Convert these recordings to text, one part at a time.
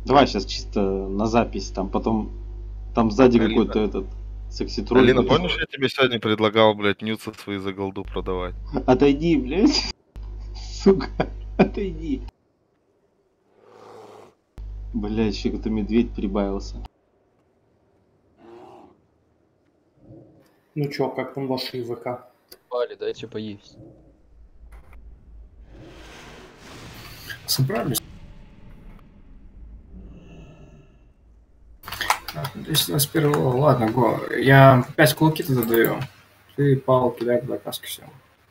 Давай сейчас чисто на запись, там потом... Там сзади какой-то этот... Секси-тролль. Алина, помнишь, я тебе сегодня предлагал, блядь, нюцы свои за голду продавать? Отойди, блядь. Сука, отойди. Блядь, еще какой-то медведь прибавился. Ну чё, как там ваши ВК? Пали, дайте поесть. Собрались? Если нас первого, ладно, го. Я 5 кулаки тогда даю. Ты Павел кидай туда каски все.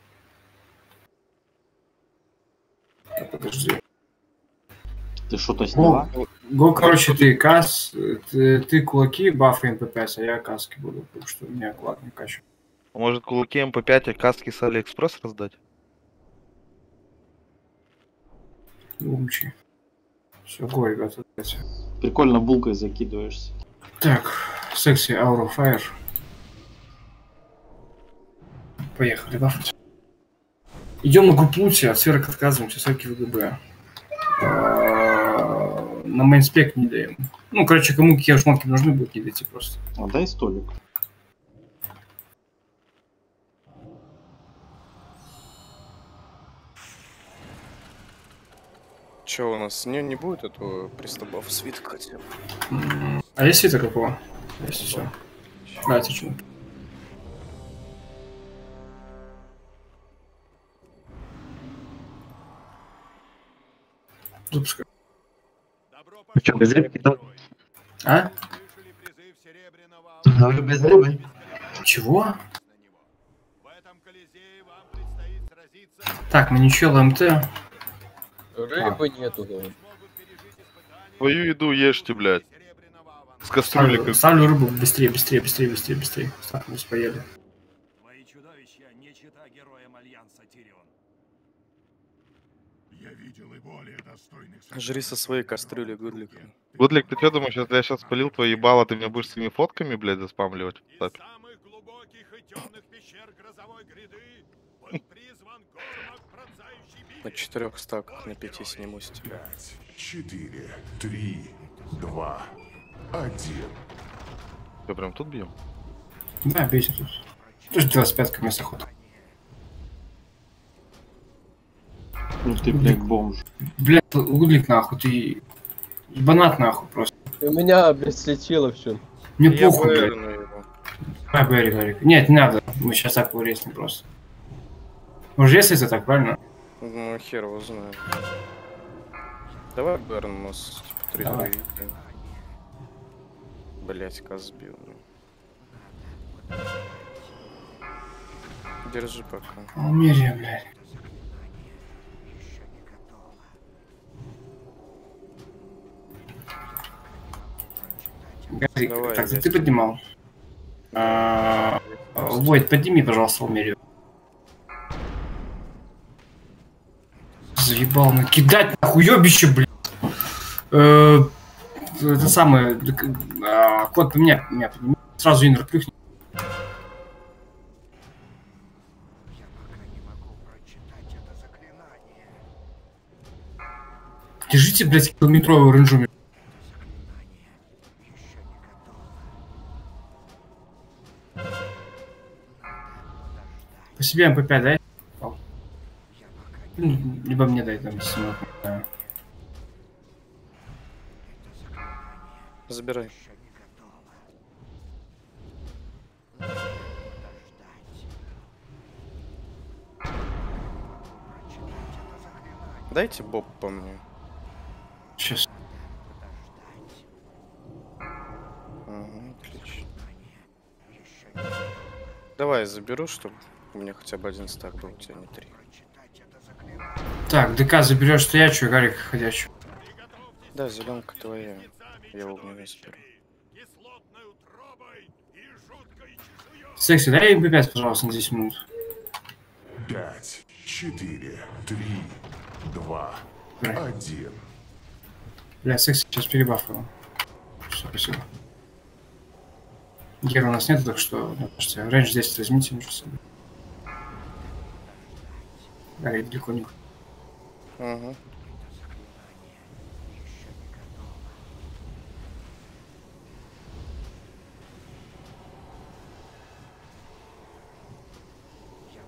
Подожди. Ты что-то сняла? Го, короче, ты кас, ты кулаки, бафы МП5, а я каски буду, потому что у меня клад не качу. Может, кулаки МП5 и каски с Алиэкспресс раздать? Умчи. Все, го, ребята. Давайте. Прикольно булкой закидываешься. Так, секси Aura Fire. Поехали, бафать. Идем на группу Лути, от сферок отказываемся, всякие ВГБ. На мейнспек не даем. Ну, короче, кому какие шмотки нужны будут, не дайте просто. А дай столик. Че у нас не будет этого приступов свитка хотя бы? А есть свиток какого? Есть все. Давайте что. Запускай. Что, без рыбки там? А? Говорю, без рыбы. Чего? Так, мы ничего ЛМТ. Рыбы нету, говорит. Твою еду ешьте, блядь. С кастрюли. Ставлю рыбу быстрее, быстрее, быстрее, быстрее, быстрее. Так, мы поели. Твои чудовища не чита героям Альянса Тирион. Я видел и более достойных... Жри со своей кастрюли, Гудлик. Гудлик, ты что думаешь, если я сейчас спалил твои ебало, ты меня будешь своими фотками, блядь, заспамливать? Из самых глубоких и темных пещер грозовой гряды был призван Гормак, пронзающий битвы. На 4 стаках на 5 сниму с тебя. 5, 4, 3, 2, 1. Что, прям тут бьем? Да, бейся тут. Тоже 25 вместо хода. Ну ты, блядь, бомж. Блядь, углик нахуй, ты... Ебанат нахуй просто. У меня, блядь, слетело все. Мне Я похуй, блядь. уверен на его. Давай, Берри, Гарик. Нет, не надо. Мы сейчас так урезаем просто. Уже если это так, правильно? Ну, хер его знает. Давай Берн у нас типа 3 Давай. двоих. Блять, каз сбил. Держи пока. Алмерия, блядь. Гарик, Давай, так, я ты поднимал. Войт, подними, пожалуйста, Алмерию. Заебал накидать, нахуй, ёбище, блядь. Это самое... Код поменяй, меня подними. Сразу инер плюхни. Держите, блядь, километровую рейнджу. По себе МП5 дай. Либо мне дай там, если не знаю. Забирай. Дайте боб по мне. Сейчас. Угу, отлично. Давай я заберу, чтобы у меня хотя бы один стак был, у тебя не 3. Так, ДК заберешь, что я, что, Гарик ходячий. Да, зеленка твоя. Я огненный заберу. Секси, дай МП5, пожалуйста, на 10 минут. 5, 4, 3, 2, Бля. 1. Бля, секси, сейчас перебафаю. Все, спасибо. Гера у нас нет, так что, можете, рейндж 10 возьмите между собой. Гарик далеко не. Угу.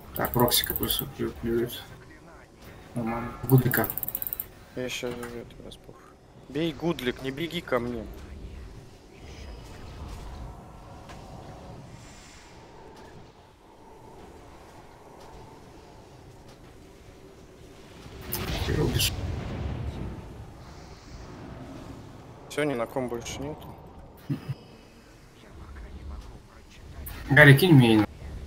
Так, Проксика просто плюет. Нормально. Гудлика. Я сейчас это распух. Бей, Гудлик, не беги ко мне. Рубишь. Все, ни на ком больше нету. Гарри, кинь мне.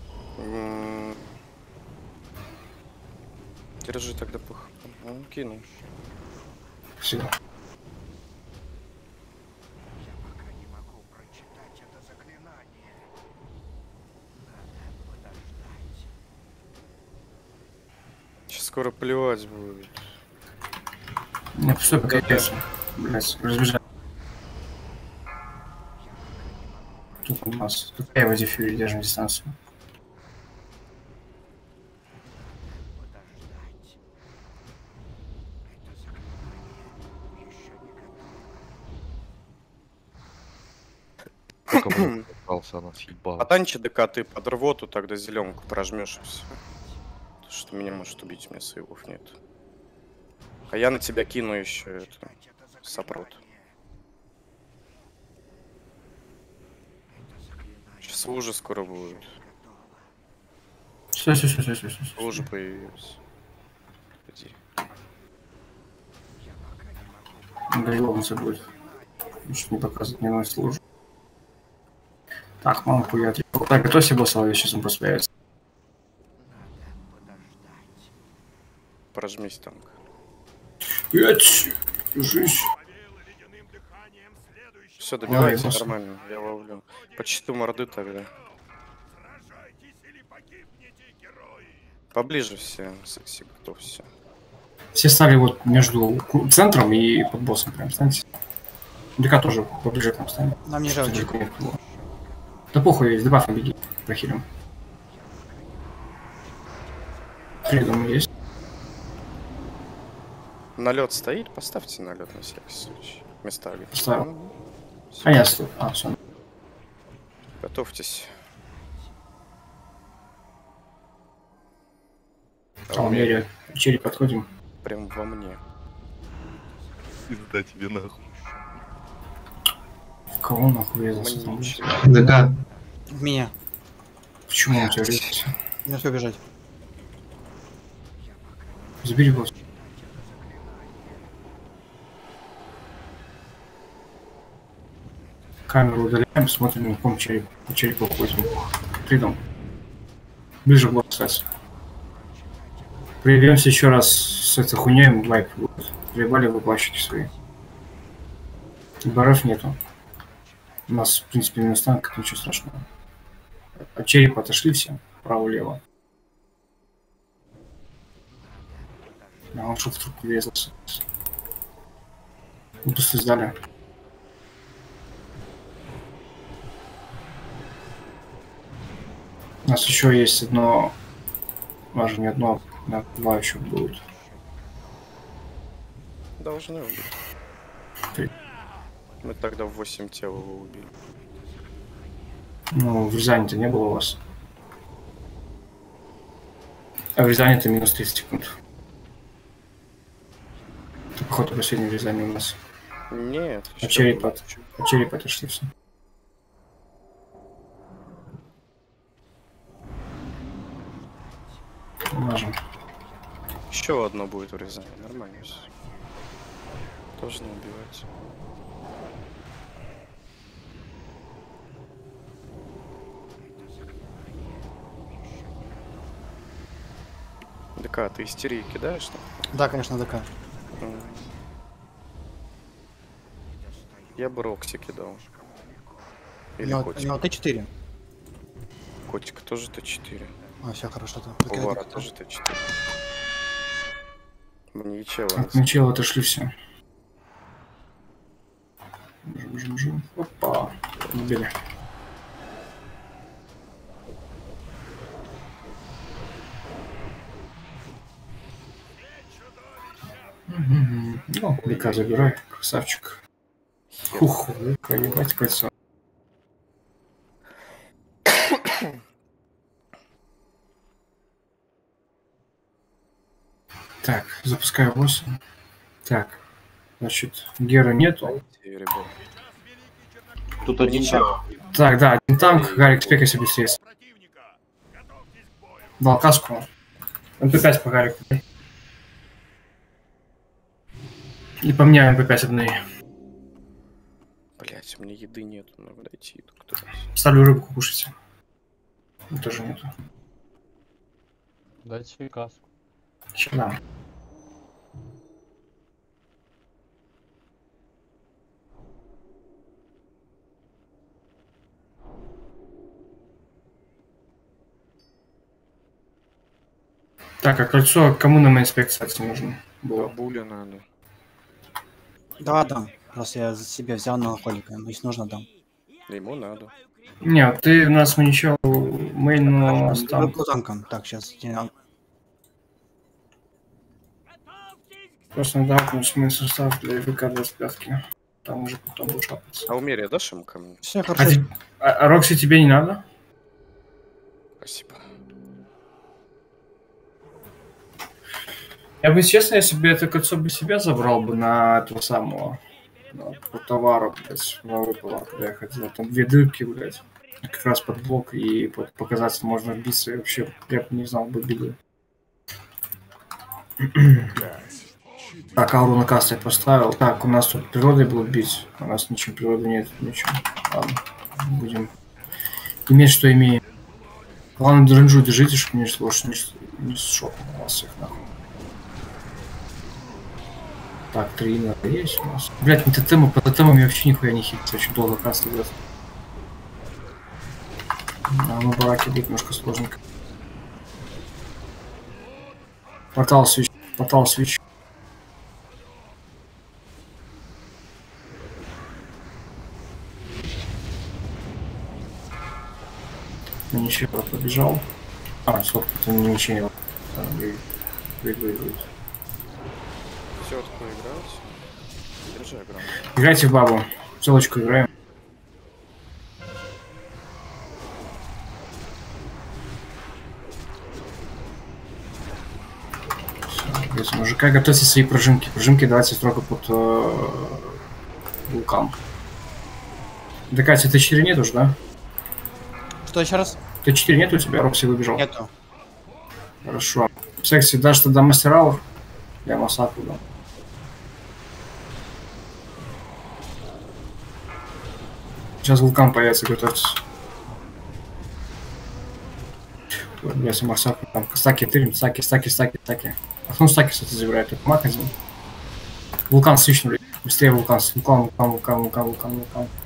Держи тогда пух. Ну, кину. Все. Сейчас скоро плевать будет. Не, пустой пока ясно. Блять, разбежать. Тут у нас. Тут я его дефьюри держим дистанцию. Только бы попался, она съебала. Потанчи ДК ты под рвоту, тогда зеленку прожмешь и все. Что меня может убить, у меня сейвов нет. А я на тебя кину еще это. Сопрот. Сейчас лужа скоро будет. Все. Лужа появилась. Иди. Галиловница будет. Ничего не показывает, не носит лужу. Так, мамку я отрезал. Так, готовься, босса, сейчас он просто появится. Прожмись танк. Ять! Держись. Все, добивайся босс. нормально, я ловлю. По чисту морды тогда. Поближе все, секси, кто все. Все стали вот между центром и под боссом прям станьте. ДК тоже поближе там станет. Нам не жалко. Да похуй, с дебафом беги, прохилим. Фридом есть. Налет стоит, поставьте налет на всякий случай. Места где. Поставил. А я стою. А, все. Готовьтесь. А, умере. Череп подходим. Прям во мне. Пизда тебе нахуй. В кого нахуй резался Мне там? ничего. ДК. В меня. Почему он тебя резался? Не успел бежать. Забери босс. Камеру удаляем, смотрим на ком череп. По черепу ходим. Фридом. Ближе к боссу. Проявимся еще раз с этой хуйней, лайк будет. Приебали выплащики свои. БРФ нету. У нас, в принципе, минус танк, ничего страшного. От черепа отошли все, право-лево. А он что в трубку врезался. Ну, просто сдали. У нас еще есть одно... Даже не одно, да, два еще будет. Должны убить. Ты- Мы тогда в 8 тел его убили. Ну, в Рязани-то не было у вас. А в Рязани-то минус 30 секунд. Это, походу, последний в Рязани у нас. Нет. А череп отошли все. Мажем. Еще одно будет в Рязани. Нормально все. Должны убивать. ДК, ты истерии кидаешь там? Да, конечно, ДК. Я бы Рокси кидал. У Или него котик. Т4. Котик тоже Т4. А, все хорошо. Повара тоже Т4. Мне чего? Так, начало отошли все. Жим. Опа. Убили. Ну, ДК забирай, красавчик. Ух, ДК, ебать кольцо. Так, запускаю босса. Так, значит, Гера нету. Ребят. Тут один Ничего. Так, да, один танк, Гарик, спекайся быстрее. Дал каску. МП5 по Гарику. И по мне МП5 одной. Блять, у меня еды нет, надо дойти еду кто-то. Ставлю рыбку кушайте. Тоже нету. Дайте каску. Сюда. Так, а кольцо кому на инспекции, кстати, нужно было? Бабуля надо. Да, дам. Раз я за себя взял на алкоголика, если нужно, дам. Да ему надо. Не, ты у нас мы ничего, мейн у нас там. По танкам. Так, сейчас. Просто надо апнуть мой состав для ВК-25. Там уже потом будет шапаться. А умерь, дашь ему ко мне? Все хорошо. А Рокси тебе не надо? Спасибо. Я бы, честно, если бы это кольцо бы себе забрал бы на этого самого, по товару, блядь, выпало, когда я ходил. Там 2 дырки, блядь, как раз под блок, и под показатель можно вбиться, и вообще, я бы не знал бы беды. Так, ауру на каст я поставил. Так, у нас тут природой будут бить. У нас ничего природы нет, ничего. Ладно, будем иметь, что имеем. Главное, дренжу держите, чтобы не шокнул вас всех нахуй. Так, 3 надо есть у нас. Блять, не тотемы, по тотемам я вообще нихуя не хитится, очень долго каст идет. Да, на бараке будет немножко сложненько. Портал свич, портал свич. Ничего, побежал. А, стоп, это не ничего. Выигрывает. Все, такое играть. Держи игру. Играйте в бабу. Целочку играем. Все, мужика, готовьте свои пружинки. Пружинки давайте строго под вулкан. Да, Катя, Т4 нет уже, да? Что еще раз? Т4 нет у тебя? Рокси выбежал. Нету. Хорошо. Секси, дашь тогда мастералов? Я Масаку дам. Сейчас вулкан появится, готовьтесь. Если Масаку там стаки тырим, стаки. А потом стаки, кстати, забирает. Только маг один. Вулкан свичнули. Быстрее вулкан. Вулкан.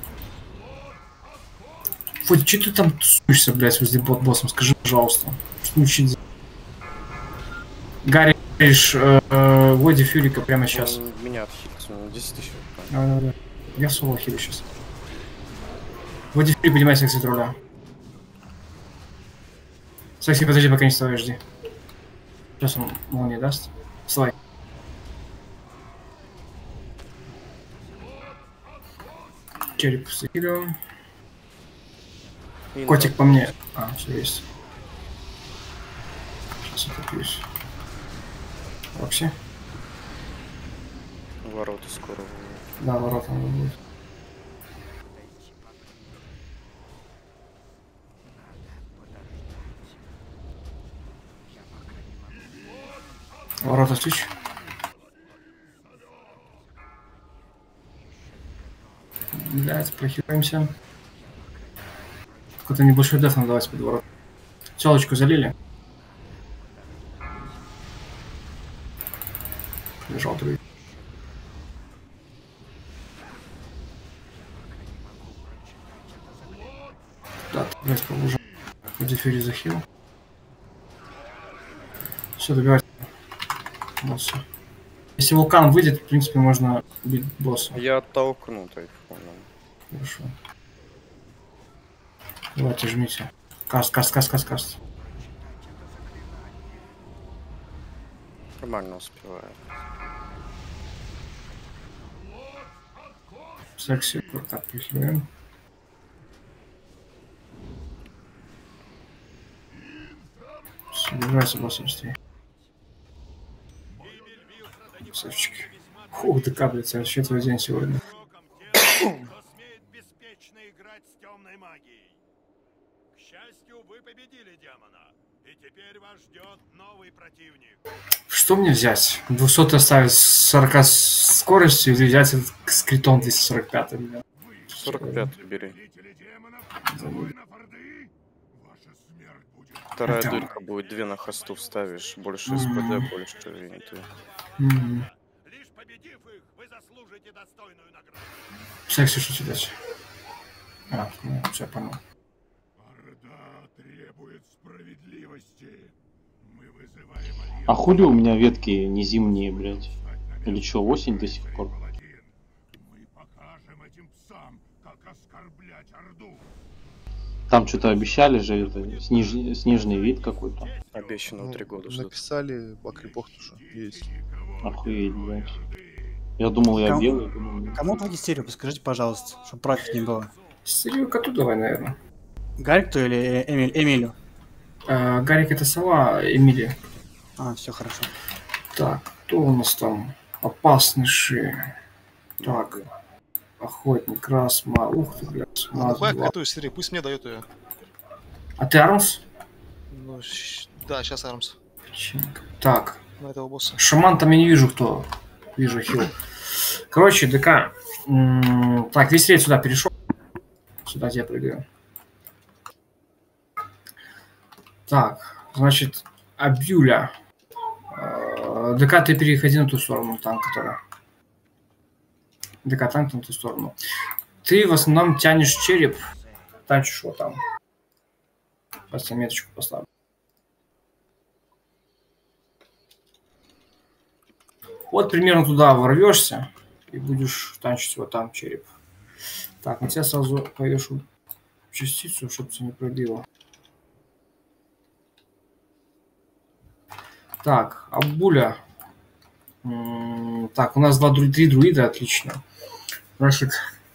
Фу, че ты там тусуешься, блядь, возле боссом? Скажи, пожалуйста. Что учить? Гарри, Води Фюрика прямо сейчас. Меня отхилится, 10 тысяч. Да. Я соло хилю сейчас. Води Фюрик, поднимай секси тролля. Секси, подожди, пока не вставай, жди. Сейчас он молнии даст. Вставай. Череп закидываем. Котик по мне. А, все есть. Сейчас отопьюсь. Вообще? Ворота скоро. Да, ворота надо будет. Ворота стич. Блять, прохилаемся. Какой-то небольшой деф надо давать под ворот. Телочку залили. Лежал другой. Да, блять, побужал. Дефюри захил. Все, добивать босса. Если вулкан выйдет, в принципе, можно убить босса. Я оттолкну тайфуном. Хорошо. Давайте, жмите. Каст. Нормально успеваю. Секси, так, прихилаем. Все, добивайся босса быстрее. Красавчики. Фух, ДК, блядь, вообще твой день сегодня. Кто смеет беспечно играть с темной магией. К счастью, вы победили демона. И теперь вас ждет новый противник. Что мне взять? 200 оставить с 40 скоростью или взять этот с критом 245? 45 бери. Зрители демонов, воинов Орды, ваша смерть будет. Вторая Да. дырка будет 2 на хосту вставишь. Больше СПД, больше винты. Лишь победив их, вы заслужите достойную награду. Секси, что тебе дать? А, ну, все, понял. Орда требует справедливости. Мы вызываем альянс. А хули у меня ветки не зимние, блядь? Или что, осень до сих пор? Мы покажем этим псам, как оскорблять Орду. Там что-то обещали же, это снежный вид какой-то. Обещанного 3 года ждут. Написали по крипохту, что есть. Охуеть, блядь. Я думал, я Кому- белый. Думал... Кому твою серию, подскажите, пожалуйста, чтобы против не было. Сырью коту давай, наверное. Гарику или Эмилю? Гарик это сова, Эмилия. А, все хорошо. Так, кто у нас там? Опасный ши. Так, охотник, Расма. Ух ты, блядь. Ну, Маз, давай два. эту серию, пусть мне дает ее. А ты Армс? Ну, да, сейчас Армс. Печенька. Так, На этого босса. шаман там я не вижу, кто. Вижу хил. Короче, ДК. Так, весь рейд сюда перешел. Сюда я прыгаю. Так, значит, Абюля. ДК, ты переходи на ту сторону, там, которая. ДК, танк на ту сторону. Ты в основном тянешь череп. Танчишь его там. Просто меточку поставлю. Вот примерно туда ворвешься и будешь танчить его там череп. Так, на тебя сразу повешу частицу, чтобы тебя не пробило. Так, Абуля. Так, у нас 3 друида, отлично. Значит.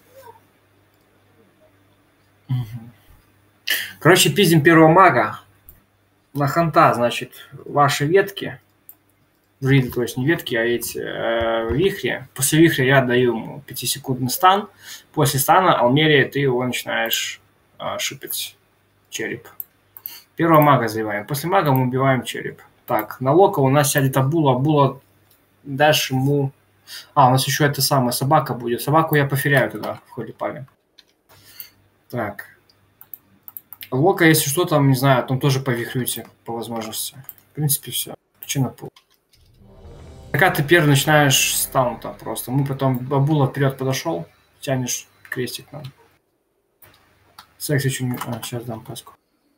Короче, пиздим первого мага. На ханта, значит, ваши ветки. Друиды, то есть не ветки, а эти вихри. После вихря я даю ему 5-секундный стан. После стана Алмерия ты его начинаешь шипить. Череп. Первого мага заливаем. После мага мы убиваем череп. Так, на Лока у нас сядет Абула. Абула дашь ему... А, у нас еще эта самая собака будет. Собаку я поферяю туда в ходе пали. Так. Лока, если что, там, не знаю, там тоже повихрюйте по возможности. В принципе, все. Причина пол. Пока ты первый начинаешь с таунта просто. Мы потом... Абула вперед подошел. Тянешь крестик нам. Секс еще не... А, сейчас дам паску.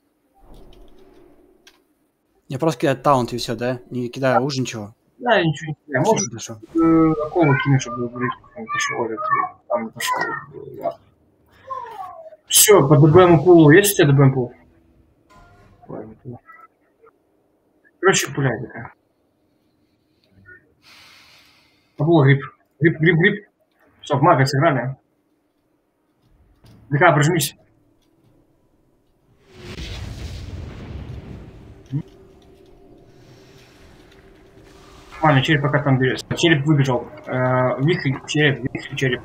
Я просто кидаю таунт и все, да? Не кидаю уж ничего. Да, я ничего не кидаю. Всё Может, хорошо. такого кинуть, чтобы говорить, не пошел, или там не пошел. Все, по ДБМ пулу. Есть у тебя ДБМ пул? Короче, пуляй такая. Абула гриб. Гриб. Все, в мага сыграли. ДК, прожмись. Нормально, череп пока там берется. Череп выбежал. Вихрь, череп.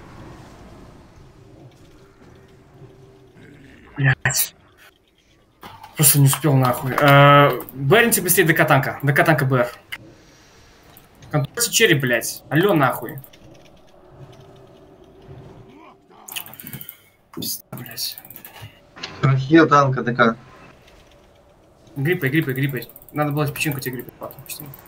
Блять. Просто не успел нахуй. Берните быстрее ДК танка. ДК танка БР. Контрольте череп, блять. Алло, нахуй. Пизда, блять. Хил танка ДК. Гриппай. Надо было печенку тебе гриппать потом.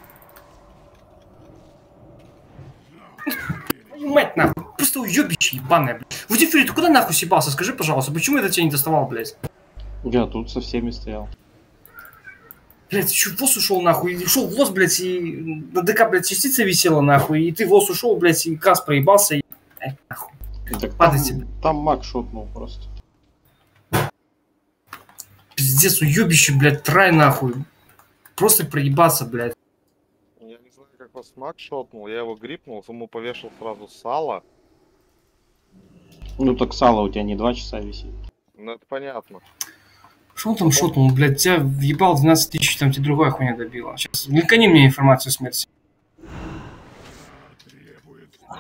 Мать нахуй. Просто уебище ебаное, блядь. В эфире ты куда нахуй съебался? Скажи, пожалуйста, почему это тебя не доставал, блядь? Я тут со всеми стоял. Блядь, ты что, в ВОЗ ушел нахуй? И ушел в ВОЗ, блядь, и на ДК, блядь, частица висела нахуй, и ты в ВОЗ ушел, блядь, и кас проебался, и... нахуй. Так Падайте. там маг шотнул просто. Пиздец, уебище, блядь, трай нахуй. Просто проебаться, блядь. Я не знаю, как вас маг шотнул, я его грипнул, ему повешал сразу сало. Ну так сало у тебя не 2 часа висит. Ну это понятно. Что он там шотнул, блядь, тебя въебал 12 тысяч, там тебе другая хуйня добила. Сейчас, линкани мне информацию смерти.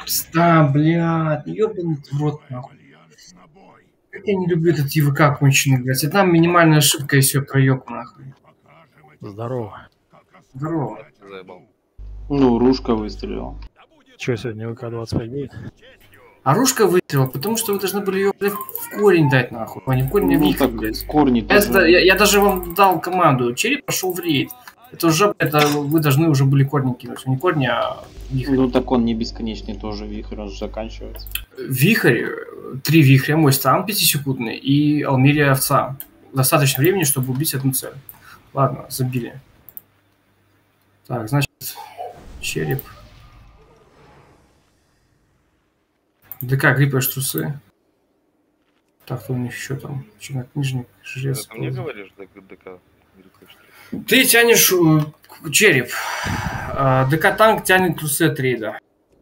Да, блядь, ёбаный в рот, нахуй. Как я не люблю этот ЕВК конченый, блядь. И там минимальная ошибка, и все, проёб, нахуй. Здорово. Здорово. Заебал. Ну, Рушка выстрелил. Че, сегодня ВК-25 будет? А Рушка выстрелила, потому что вы должны были ее, блядь, в корень дать, нахуй. А не в корень, а в Ну, вихрь, так блядь. корни Я, тоже. я даже вам дал команду. Череп пошел в рейд. Это уже, это вы должны уже были корни кинуть. Не корни, а вихрь. Ну, так он не бесконечный тоже, вихрь, он же заканчивается. Вихрь, 3 вихря, мой стан 5-секундный и Алмерия овца. Достаточно времени, чтобы убить одну цель. Ладно, забили. Так, значит, череп. ДК, гриппаешь трусы. Так, кто у них еще там? Чернокнижник, жрец. Ты мне говоришь, ДК? Ты тянешь череп. ДК танк тянет трусы от рейда.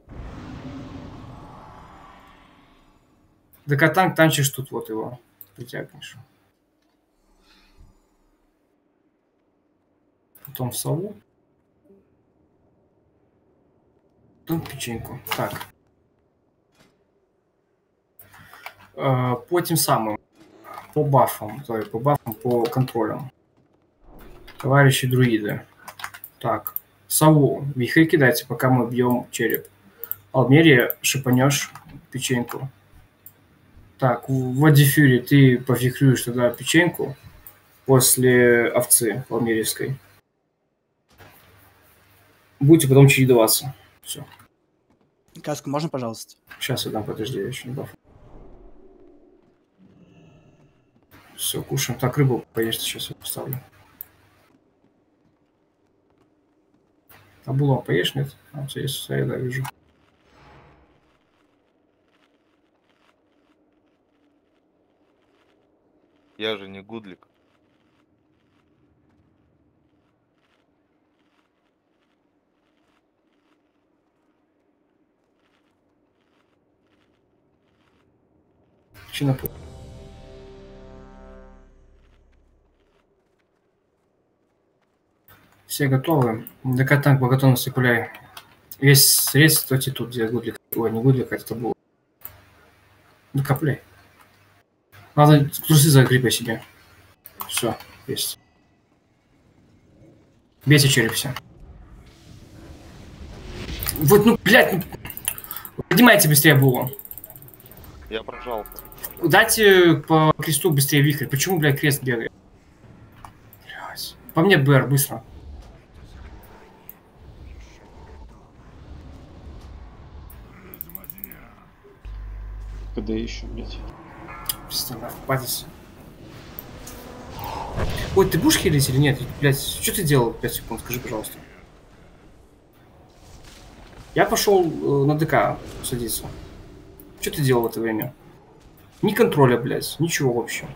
ДК танк танчишь тут, вот его притягиваешь. Потом в сову. Потом печеньку. Так. По тем самым. По бафам. По контролям. Товарищи друиды. Так. Сову. Вихрь кидайте, пока мы бьем череп. Алмерия шипанешь печеньку. Так, в Воде Фьюри ты повихрюешь тогда печеньку после овцы алмерийской. Будете потом чередоваться. Все. Каску можно, пожалуйста? Сейчас я дам, подожди, я еще не баф. Все, кушаем. Так, рыбу поешьте, сейчас я поставлю. А булон поешь, нет? А, у тебя есть, я да, вижу. Я же не гудлик. Чинопу. Все готовы? ДК танк по готовности пуляй. Весь средств, кстати, тут, где гудлик. Ой, не гудлик, а это был. ДК пуляй. Надо трусы закрепить себе. Все, есть. Бейте череп все. Вот, ну, блядь, ну... Поднимайте быстрее булу. Я прожал. Дайте по кресту быстрее вихрь. Почему, блядь, крест бегает? Блядь. По мне БР, быстро. Когда еще, блядь? Представляю, падись. Ой, ты будешь хилить или нет? Блядь, что ты делал 5 секунд? Скажи, пожалуйста. Я пошел на ДК садиться. Что ты делал в это время? Ни контроля, блядь, ничего вообще.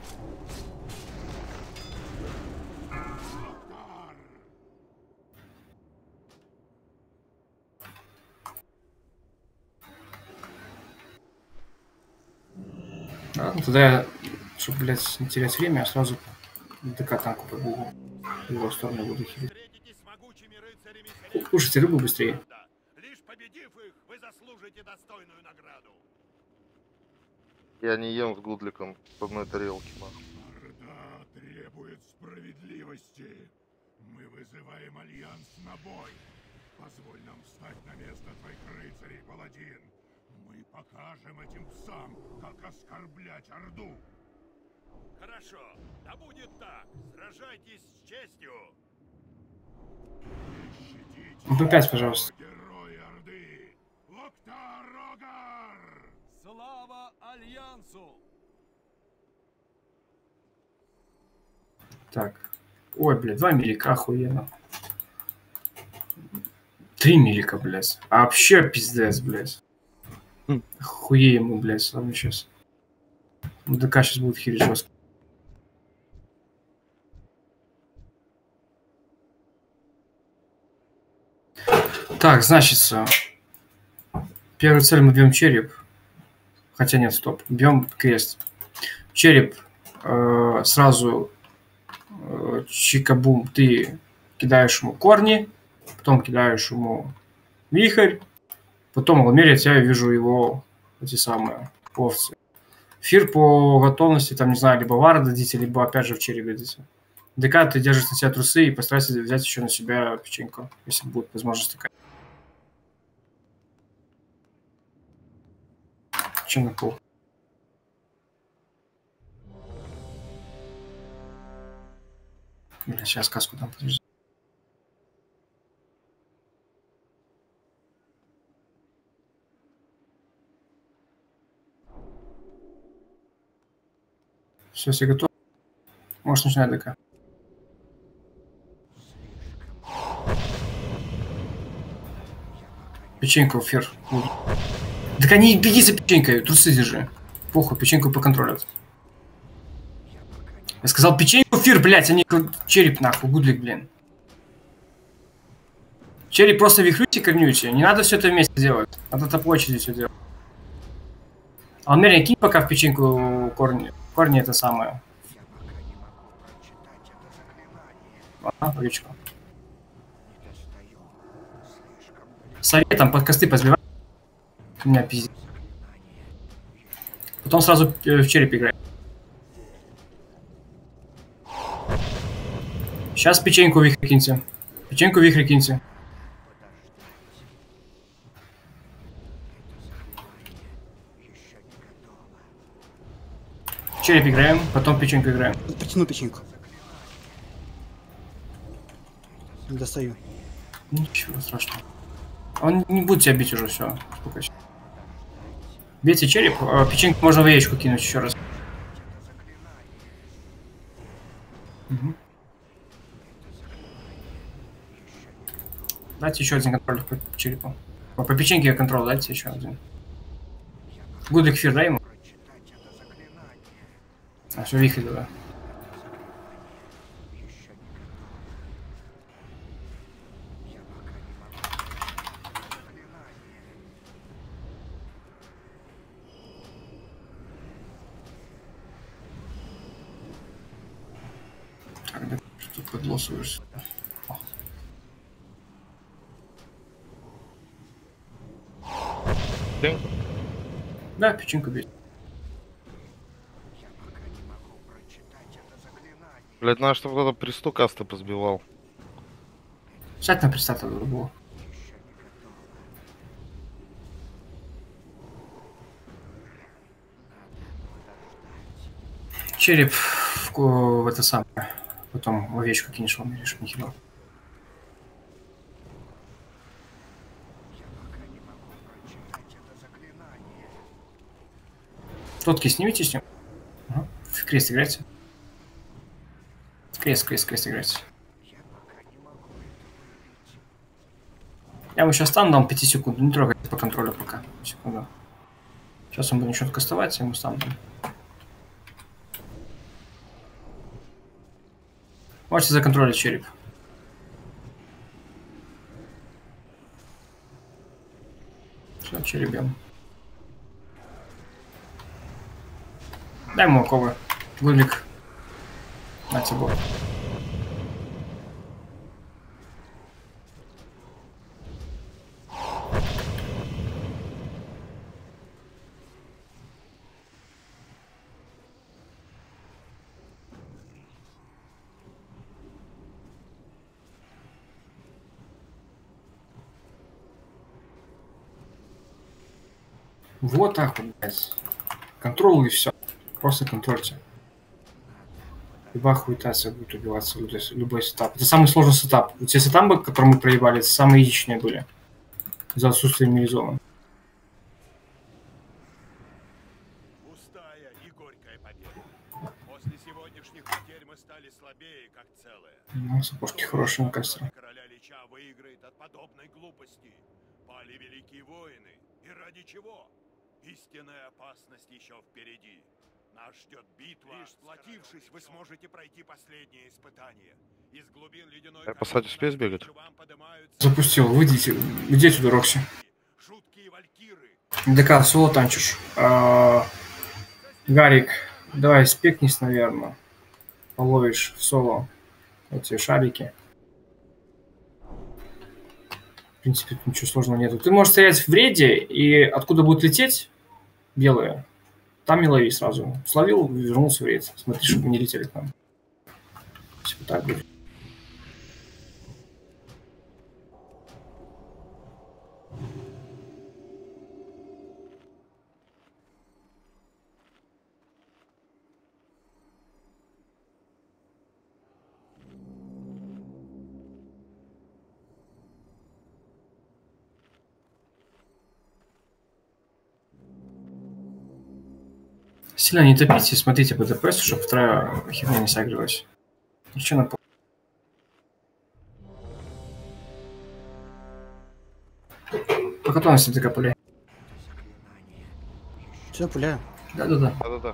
Ладно, тогда я, чтобы, блядь, не терять время, я сразу ДК танку побегу. В его сторону буду хилить. Кушайте рыбу быстрее. Лишь победив их, вы заслужите достойную награду. Я не ем с гудликом с одной тарелки, нахуй. Орда требует справедливости. Мы вызываем альянс на бой. Позволь нам встать на место твоих рыцарей, паладин. Мы покажем этим псам, как оскорблять Орду. Хорошо, да будет так. Сражайтесь с честью. Ну, 5, пожалуйста. Герои Орды! Локтар Рогар! Слава Альянсу! Так. Ой, блядь, 2 милика, охуенно. 3 милика, блядь. А вообще пиздец, блядь. Хуе ему, блядь, ладно сейчас. ДК сейчас будет хилить жестко. Так, значит, первую цель мы бьем череп. Хотя нет, стоп. Бьем крест. Череп сразу чикабум, ты кидаешь ему корни, потом кидаешь ему вихрь, Потом умерить я вижу его, эти самые, овцы. Фир по готовности, там, не знаю, либо вара дадите, либо опять же в череп дадите. ДК ты держишь на себя трусы и постарайся взять еще на себя печеньку, если будет возможность такая. Чем на пол? Бля, сейчас каску там подожди. Все, все готовы? Можешь начинать ДК. Печеньку, Фир. Так не беги за печенькой, трусы держи. Похуй, печеньку поконтролят. Я сказал печеньку, Фир, блядь, а не череп нахуй, гудлик, блин. Череп просто вихрюйте, корнюйте. Не надо все это вместе делать. Надо по очереди все делать. Алмерия, кинь пока в печеньку корни. Корни это самое. Ага, речку. Советом под косты позбивай. У меня пиздец. Потом сразу в череп играй. Сейчас печеньку вихрь киньте. Печеньку вихрь киньте. Череп играем, потом печеньку играем. Притяну печеньку. Не достаю. Ничего страшного. Он не будет тебя бить уже, все. Успокойся. Бейте череп, печеньку можно в яичку кинуть еще раз. Угу. Дайте еще один контроль по черепу. По печеньке контроль дайте еще один. Гудлик Фир, дай ему. А, все, вихрь давай. Когда ты подлосуешься. Да, печеньку бей. Блять, надо, чтобы кто-то присту каста позбивал. Сядь на приста тогда было. Череп в это самое. Потом в овечку кинешь, умеришь, нихера. Тотки снимите с ним. Ага. В крест играйте. Крест играйте. Я ему сейчас стан дам 5 секунд. Не трогайте по контролю пока. Секунду. Сейчас он будет что-то кастовать, я ему стан дам. Можете законтролить череп. Все, черебем. Дай ему оковы. Гудлик. На тебе. Вот так вот, блядь. Контрол и все. Просто контрольте. Любая хуитация будет убиваться, любой сетап. Это самый сложный сетап. Вот те сетапы, которые мы проебали, это самые яичные были. За отсутствием милизона. Пустая и горькая победа. После сегодняшних потерь мы стали слабее, как целое. Ну, сапожки хорошие, мне кажется. Короля Лича выиграет от подобной глупости. Пали великие воины. И ради чего? Истинная опасность еще впереди. Нас ждет битва. Лишь сплотившись, вы сможете пройти последнее испытание. Из глубин ледяной... Я, кстати, успею сбегать? Запустил. Выйдите. Где отсюда, Рокси? ДК, соло танчишь. Гарик, давай спекнись, наверное. Половишь в соло эти шарики. В принципе, тут ничего сложного нету. Ты можешь стоять в рейде, и откуда будет лететь белые, там и лови сразу. Словил, вернулся в рейд. Смотри, чтобы не летели к нам. Типа так будет. Сильно не топите, смотрите по ДПС, чтобы вторая херня не согрелась. Ничего на пол. По готовности ДК пуляй. Все, пуляю. Да-да-да. Да-да-да.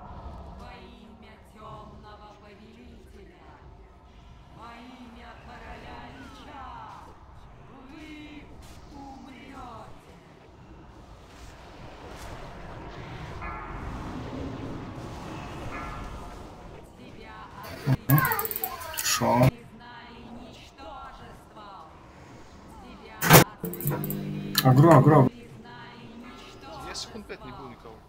Хорошо. Агро. Я секунд 5 не было никого.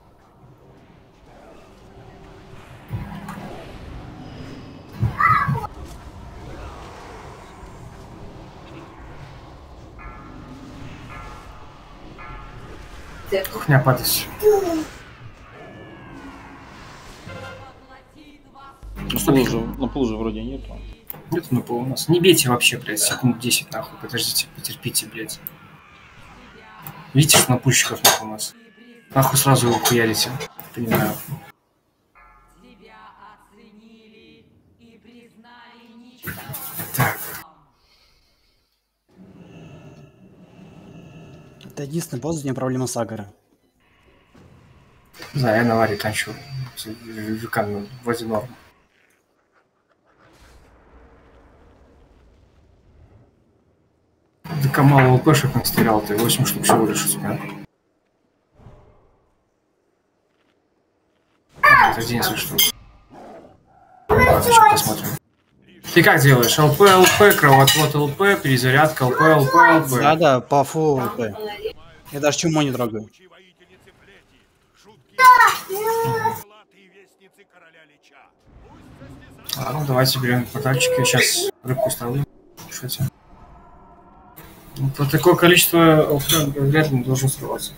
Кухня падать. На пол же вроде нету. Нет на пол у нас. Не бейте вообще, блядь, секунд 10 нахуй. Подождите, потерпите, блядь. Видите, что напульщиков нахуй у нас? Нахуй сразу его хуярите. Понимаю. Так. Это единственный босс, где проблема с агро. Да, я на варе танчу. Векан вроде норм. ДК мало ЛПшек настрелял, ты 8 штук всего лишь у тебя. Это 11 штук. Ладно, сейчас посмотрим. Ты как делаешь? ЛП, кровотвод ЛП, перезарядка ЛП. Да, по фу ЛП. Я даже чему не трогаю. Ладно, давайте берем портальчики. Сейчас рыбку ставлю. Кстати. Вот такое количество ЛП вряд ли не должно срываться.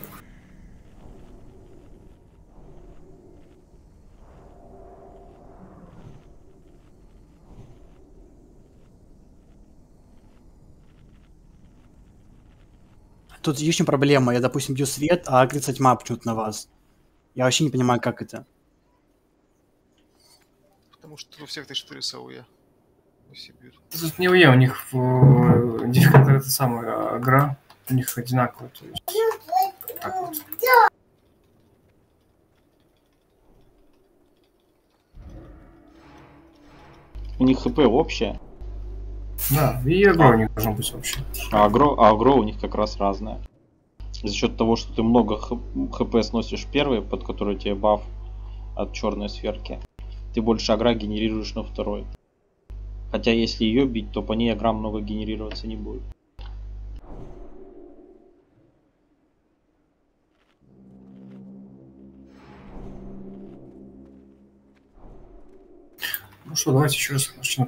Тут еще проблема. Я, допустим, бью свет, а агрится тьма почему-то на вас. Я вообще не понимаю, как это. Потому что у всех Т4 с АУЕ. Все бьют. Тут не УЕ, у них в дефикатор это самая игра. У них одинаково. То есть... Так вот. У них ХП общее. Да, и агро у них должно быть общее. А агро у них как раз разное. За счет того, что ты много ХП сносишь первый, под который тебе баф от черной сферки, ты больше агра генерируешь на второй. Хотя если ее бить, то по ней агра много генерироваться не будет. Ну что, давайте еще раз начнем.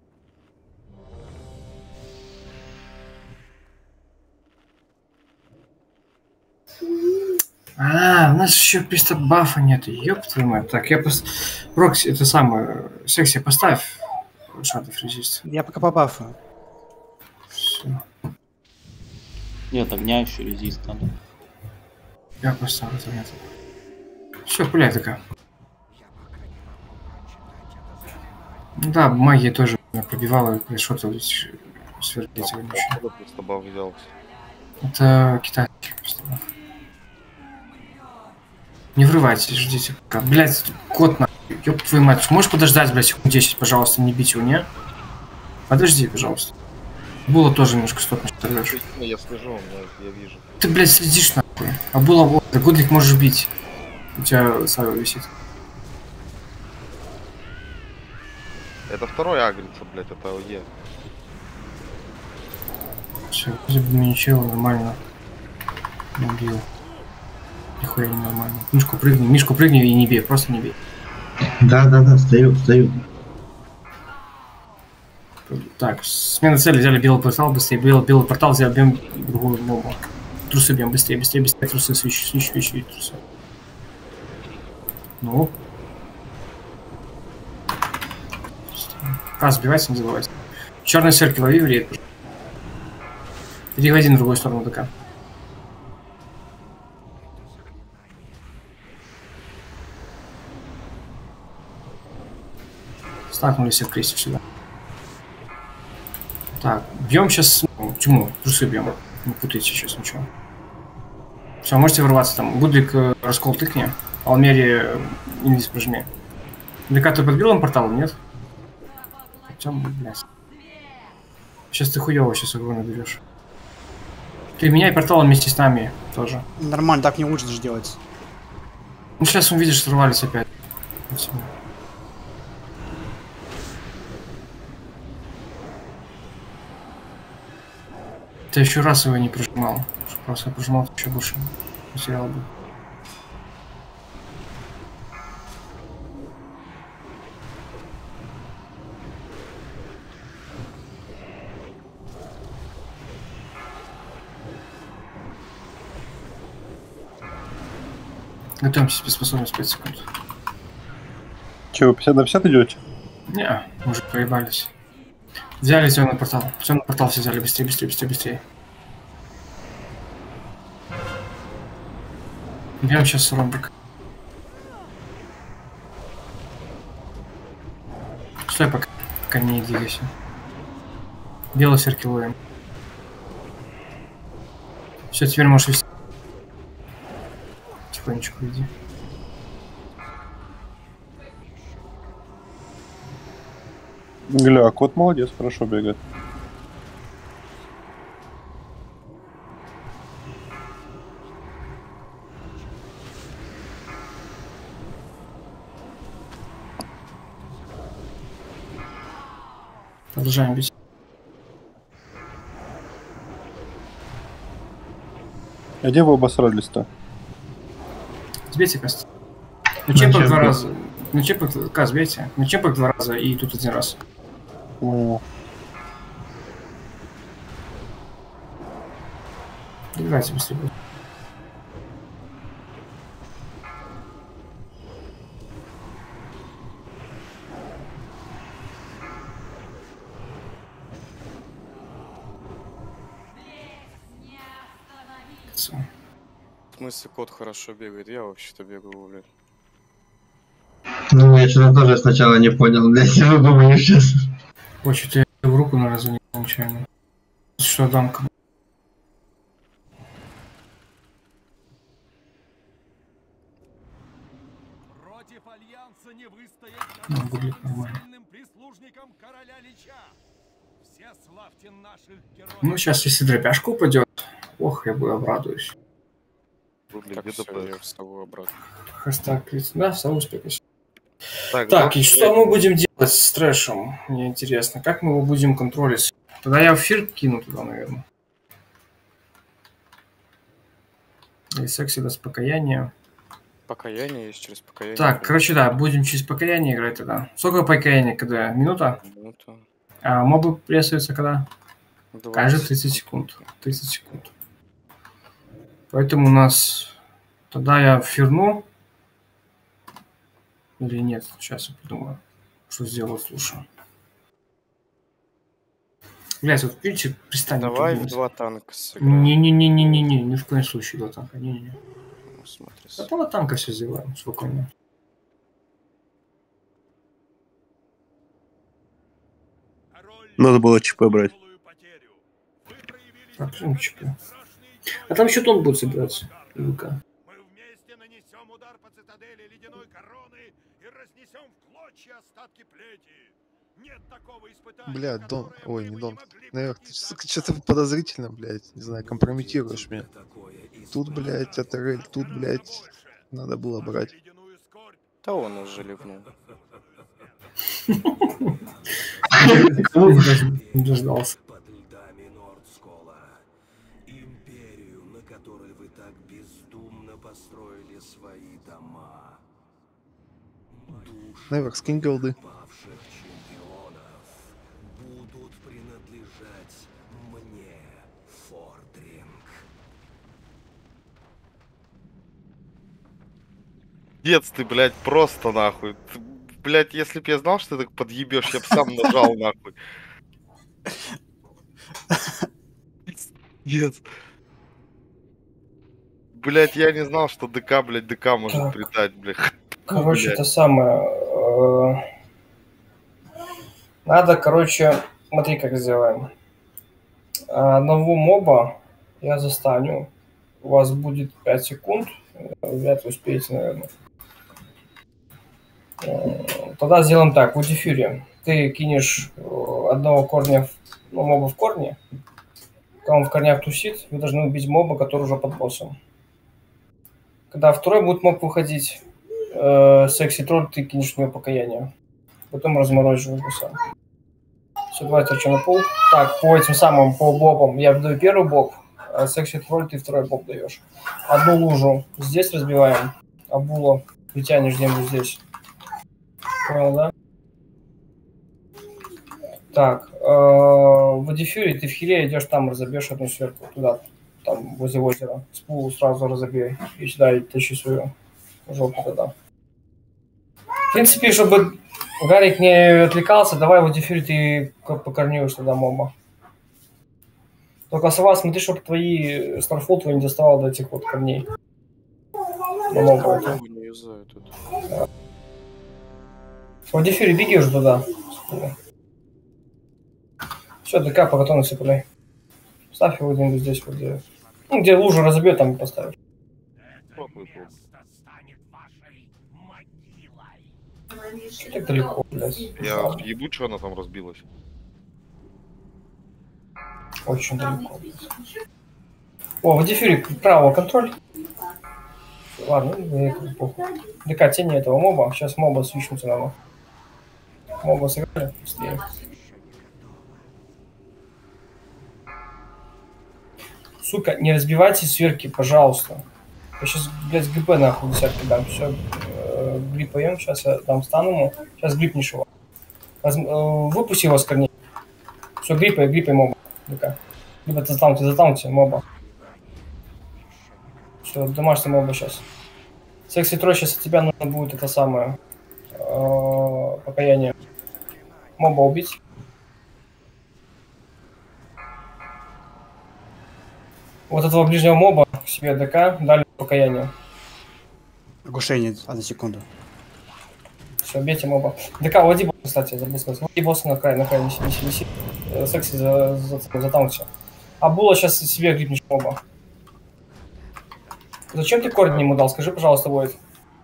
У нас еще писта бафа нет. Ёб твою мать. Так, я просто... Рокси, это самое... Секси, поставь шатов резист. Я пока по бафу. Все. Нет, огня еще резист надо. Я поставлю, это нет. Все, пуляй такая. Да, магия тоже пробивала, что-то сверлить. Это китайский просто. Не врывайтесь, ждите пока. Блять, кот нахуй. Ёб твою мать. Можешь подождать, блять, секунд 10, пожалуйста, не бить его, не? Подожди, пожалуйста. Было тоже немножко стопнешь. Я слежу, я вижу. Ты, блядь, следишь нахуй. А было вот, да Гудлик можешь бить. У тебя Сава висит. Это второй агрится, блядь, это ОЕ. Все, вроде бы ничего, нормально. Убил. Нихуя не нормально. Мишку прыгни и не бей, просто не бей. Да, стою. Так, смена цели, взяли белый портал, быстрее, белый портал, взяли, бьем другую бомбу. Трусы бьем, быстрее, трусы, свищи, трусы. Ну. Сбивайся, не забывайся. Черные сверки лови в рейд. Переводи на другую сторону ДК. Стакнули все в кресте сюда. Так, бьем сейчас. Чему? Трусы бьем. Не путайте сейчас ничего. Все, можете ворваться там. Будлик раскол тыкни. Алмере инвиз прожми. ДК ты под белым порталом, нет? Хотям, блядь. Сейчас ты хуёво сейчас его наберешь. Ты меняй портал вместе с нами тоже. Нормально, так не лучше же делать. Ну сейчас увидишь, сорвались опять. Ты еще раз его не прожимал. Просто прожимал, еще больше потерял бы. Готовимся, спецспособность 5 секунд. Че, вы 50 на 50 идете? Не, мы уже проебались. Взяли темный портал. Темный портал все взяли. Быстрее. Берем сейчас ромбик. Стой пока не двигайся. Белый сверки ловим. Все, теперь можешь вести. Тихонечко иди. Гля, кот молодец, хорошо бегает. Продолжаем бить. А где вы обосрались-то? Сбейте каст. Ну чемпок 2 раза. Ну чемпок каст сбейте. Ну чемпок 2 раза и тут 1 раз. Играйте быстрее. В смысле, кот хорошо бегает? Я вообще-то бегаю, блядь. Ну, я что-то тоже сначала не понял, блядь, я думаю сейчас. Ой, что-то я в руку наразил нечаянно. Что дамка? Против Альянса не выстоять нормально. прислужникам короля Лича. Все славьте наших героев. Ну, сейчас, если дробяшка упадет, ох, я бы обрадуюсь. Так, все, я вставу обратно. Хэштаг, да, вставу успекаюсь. Так, и что мы будем делать с трэшем? Мне интересно, как мы его будем контролить? Тогда я в эфир кину туда, наверное. И секси даст покаяние. Покаяние есть, через покаяние. Так, короче, да, будем через покаяние играть тогда. Сколько покаяния, когда? Минута? Минута. А мобы прессуются когда? 20. Каждые 30 секунд. 30 секунд. Поэтому у нас... Тогда я фирну. Или нет? Сейчас я подумаю, что сделаю, слушаю. Блять, вот видите, пристань. Давай в 2 танка сыграем. Не-не-не-не-не, ни в коем случае 2 танка. Не-не-не. Ну, смотри. Да 2 танка все сделаем, спокойно. Надо было ЧП брать. А почему ЧП? А там еще тон будет собираться. ВК. Мы вместе нанесем удар по цитадели ледяной короны и разнесем в клочья остатки плети. Нет такого испытания. Бля, Дон... Ой, не Дон. Наверх, ты что-то подозрительно, блядь. Не знаю, компрометируешь меня. Тут, блядь, Атерель, тут, блядь, надо было брать. Да он уже ливнул. Не дождался. Наверх, скинь голды. Дец ты, блядь, просто нахуй. Ты, блядь, если б я знал, что ты так подъебешь, я бы сам нажал нахуй. Нет. Блядь, я не знал, что ДК, блядь, ДК может Так. придать, блядь. Короче, Блядь. это самое. Надо, короче, смотри, как сделаем. Одного моба я застаню. У вас будет 5 секунд. Вряд ли успеете, наверное. Тогда сделаем так. В Удифюре ты кинешь одного корня, моба в корне. Когда он в корнях тусит, вы должны убить моба, который уже под боссом. Когда второй будет моб выходить, секси тролль, ты кинешь в него покаяние. Потом разморозишь босса. Все, давайте торчим на пол. Так, по этим самым, по бобам я даю первый боб, а секси тролль ты второй боб даешь. Одну лужу здесь разбиваем, а було притянешь землю здесь. Понял, да? Так, в Адифюре ты в хиле идешь там, разобьешь одну сверху, туда, там, возле озера. С пулу сразу разобей. И сюда тащи свою жопу тогда. В принципе, чтобы Гарик не отвлекался, давай в Адифюре ты покорнешь тогда моба. Только сова, смотри, чтобы твои Старфол твой не доставал до этих вот корней. На моба это. Не юзаю тут. В Адифюре беги уже туда. Все, ДК по готовности пуляй. Ставь его где-нибудь здесь, вот где. Ну, где лужу разобьет, там и поставишь. Что так далеко, блядь? Я ебу, что она там разбилась. Очень далеко. О, в Адифюре право контроль. Ладно, похуй. ДК тени этого моба. Сейчас моба свищнуться надо. Моба сыграли быстрее. Сука, не разбивайте сверки, пожалуйста. Я сейчас, блядь, ГП нахуй десятки дам. Все, грипп поем, сейчас я дам стан ему. Сейчас гриппнешь его. Выпусти его с корней. Все, гриппай моба. ДК. Либо затаунте моба. Все, домашний моба сейчас. Секси трой, сейчас от тебя нужно будет это самое покаяние. Моба убить. Вот этого ближнего моба к себе ДК дали покаяние. Оглушение, одну секунду. Все, бейте моба. ДК, уводи босса, кстати, забыл сказать. Уводи босса на край, неси. Секси затаунте. А Була сейчас себе грипнешь моба. Зачем ты корни ему дал? Скажи, пожалуйста, Войд.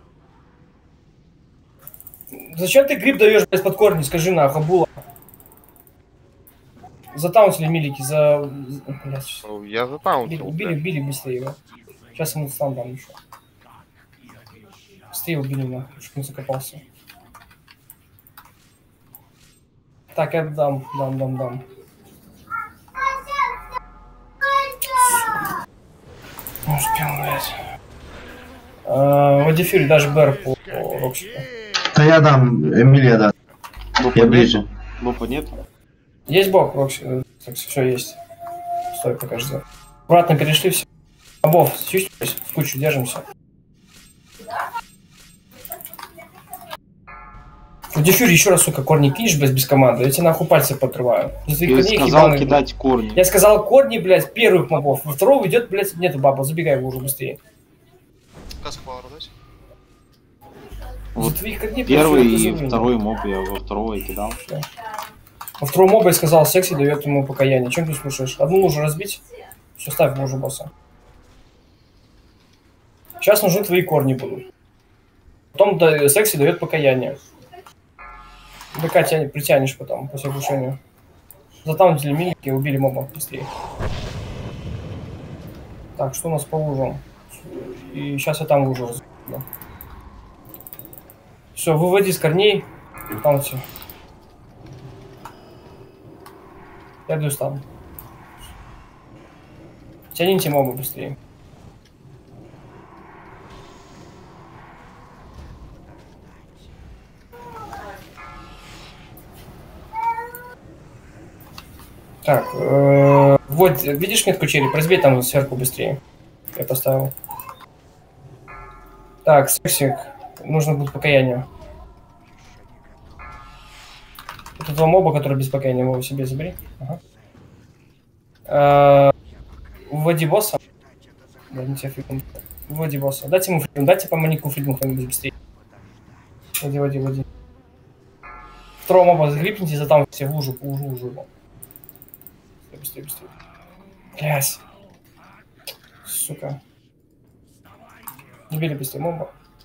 Зачем ты грипп даешь, блядь, под корни? Скажи нахуй, Була. Затаунтили милики, блядь. Я затаунтил. Убили быстрее его. Сейчас ему стан дам еще. Быстрее убили нахуй, чтобы не закопался. Так, я дам. Успел, блядь. В Адифюре даже БР по Роксику. Да я дам, Эмилия даст. Я ближе. Бопа нет? Есть бок, Рокси? Все есть. Стой, пока жди. Аккуратно перешли все. Боб, чувствуешь? В кучу держимся. В Дефюре еще раз, сука, корни кинешь, блядь, без команды. Я тебе нахуй пальцы подрываю. Я сказал кидать корни. Я сказал корни, блядь, первых мобов. Во второго идет, блядь, нету баба. Забегай его уже быстрее. Касквару дать? Вот первый и второй моб я во второго и кидал. Все. Во второго моба я сказал, секси дает ему покаяние. Чем ты слушаешь? Одну лужу разбить, все, ставь лужу босса. Сейчас нужны твои корни будут. Потом секси дает покаяние. ДК притянешь потом, после оглушения. Затаунтили милики и убили моба быстрее. Так, что у нас по лужам? И сейчас я там лужу разбил. Все, выводи с корней. Таунти. Я даю стан. Тяните моба быстрее. Так, вот, видишь метку череп? Разбей там сверху быстрее. Я поставил. Так, сексик. Нужно будет покаяние. Вот этого моба, который без покаяния, его себе забери. Ага. Вводи босса. Вводи босса. Дайте ему фридом. Дайте по манику фридом кто-нибудь быстрее. Вводи. Второго моба загрипните, за там все в лужу его. Быстрее. Блядь. Сука. Не бери быстрее моба.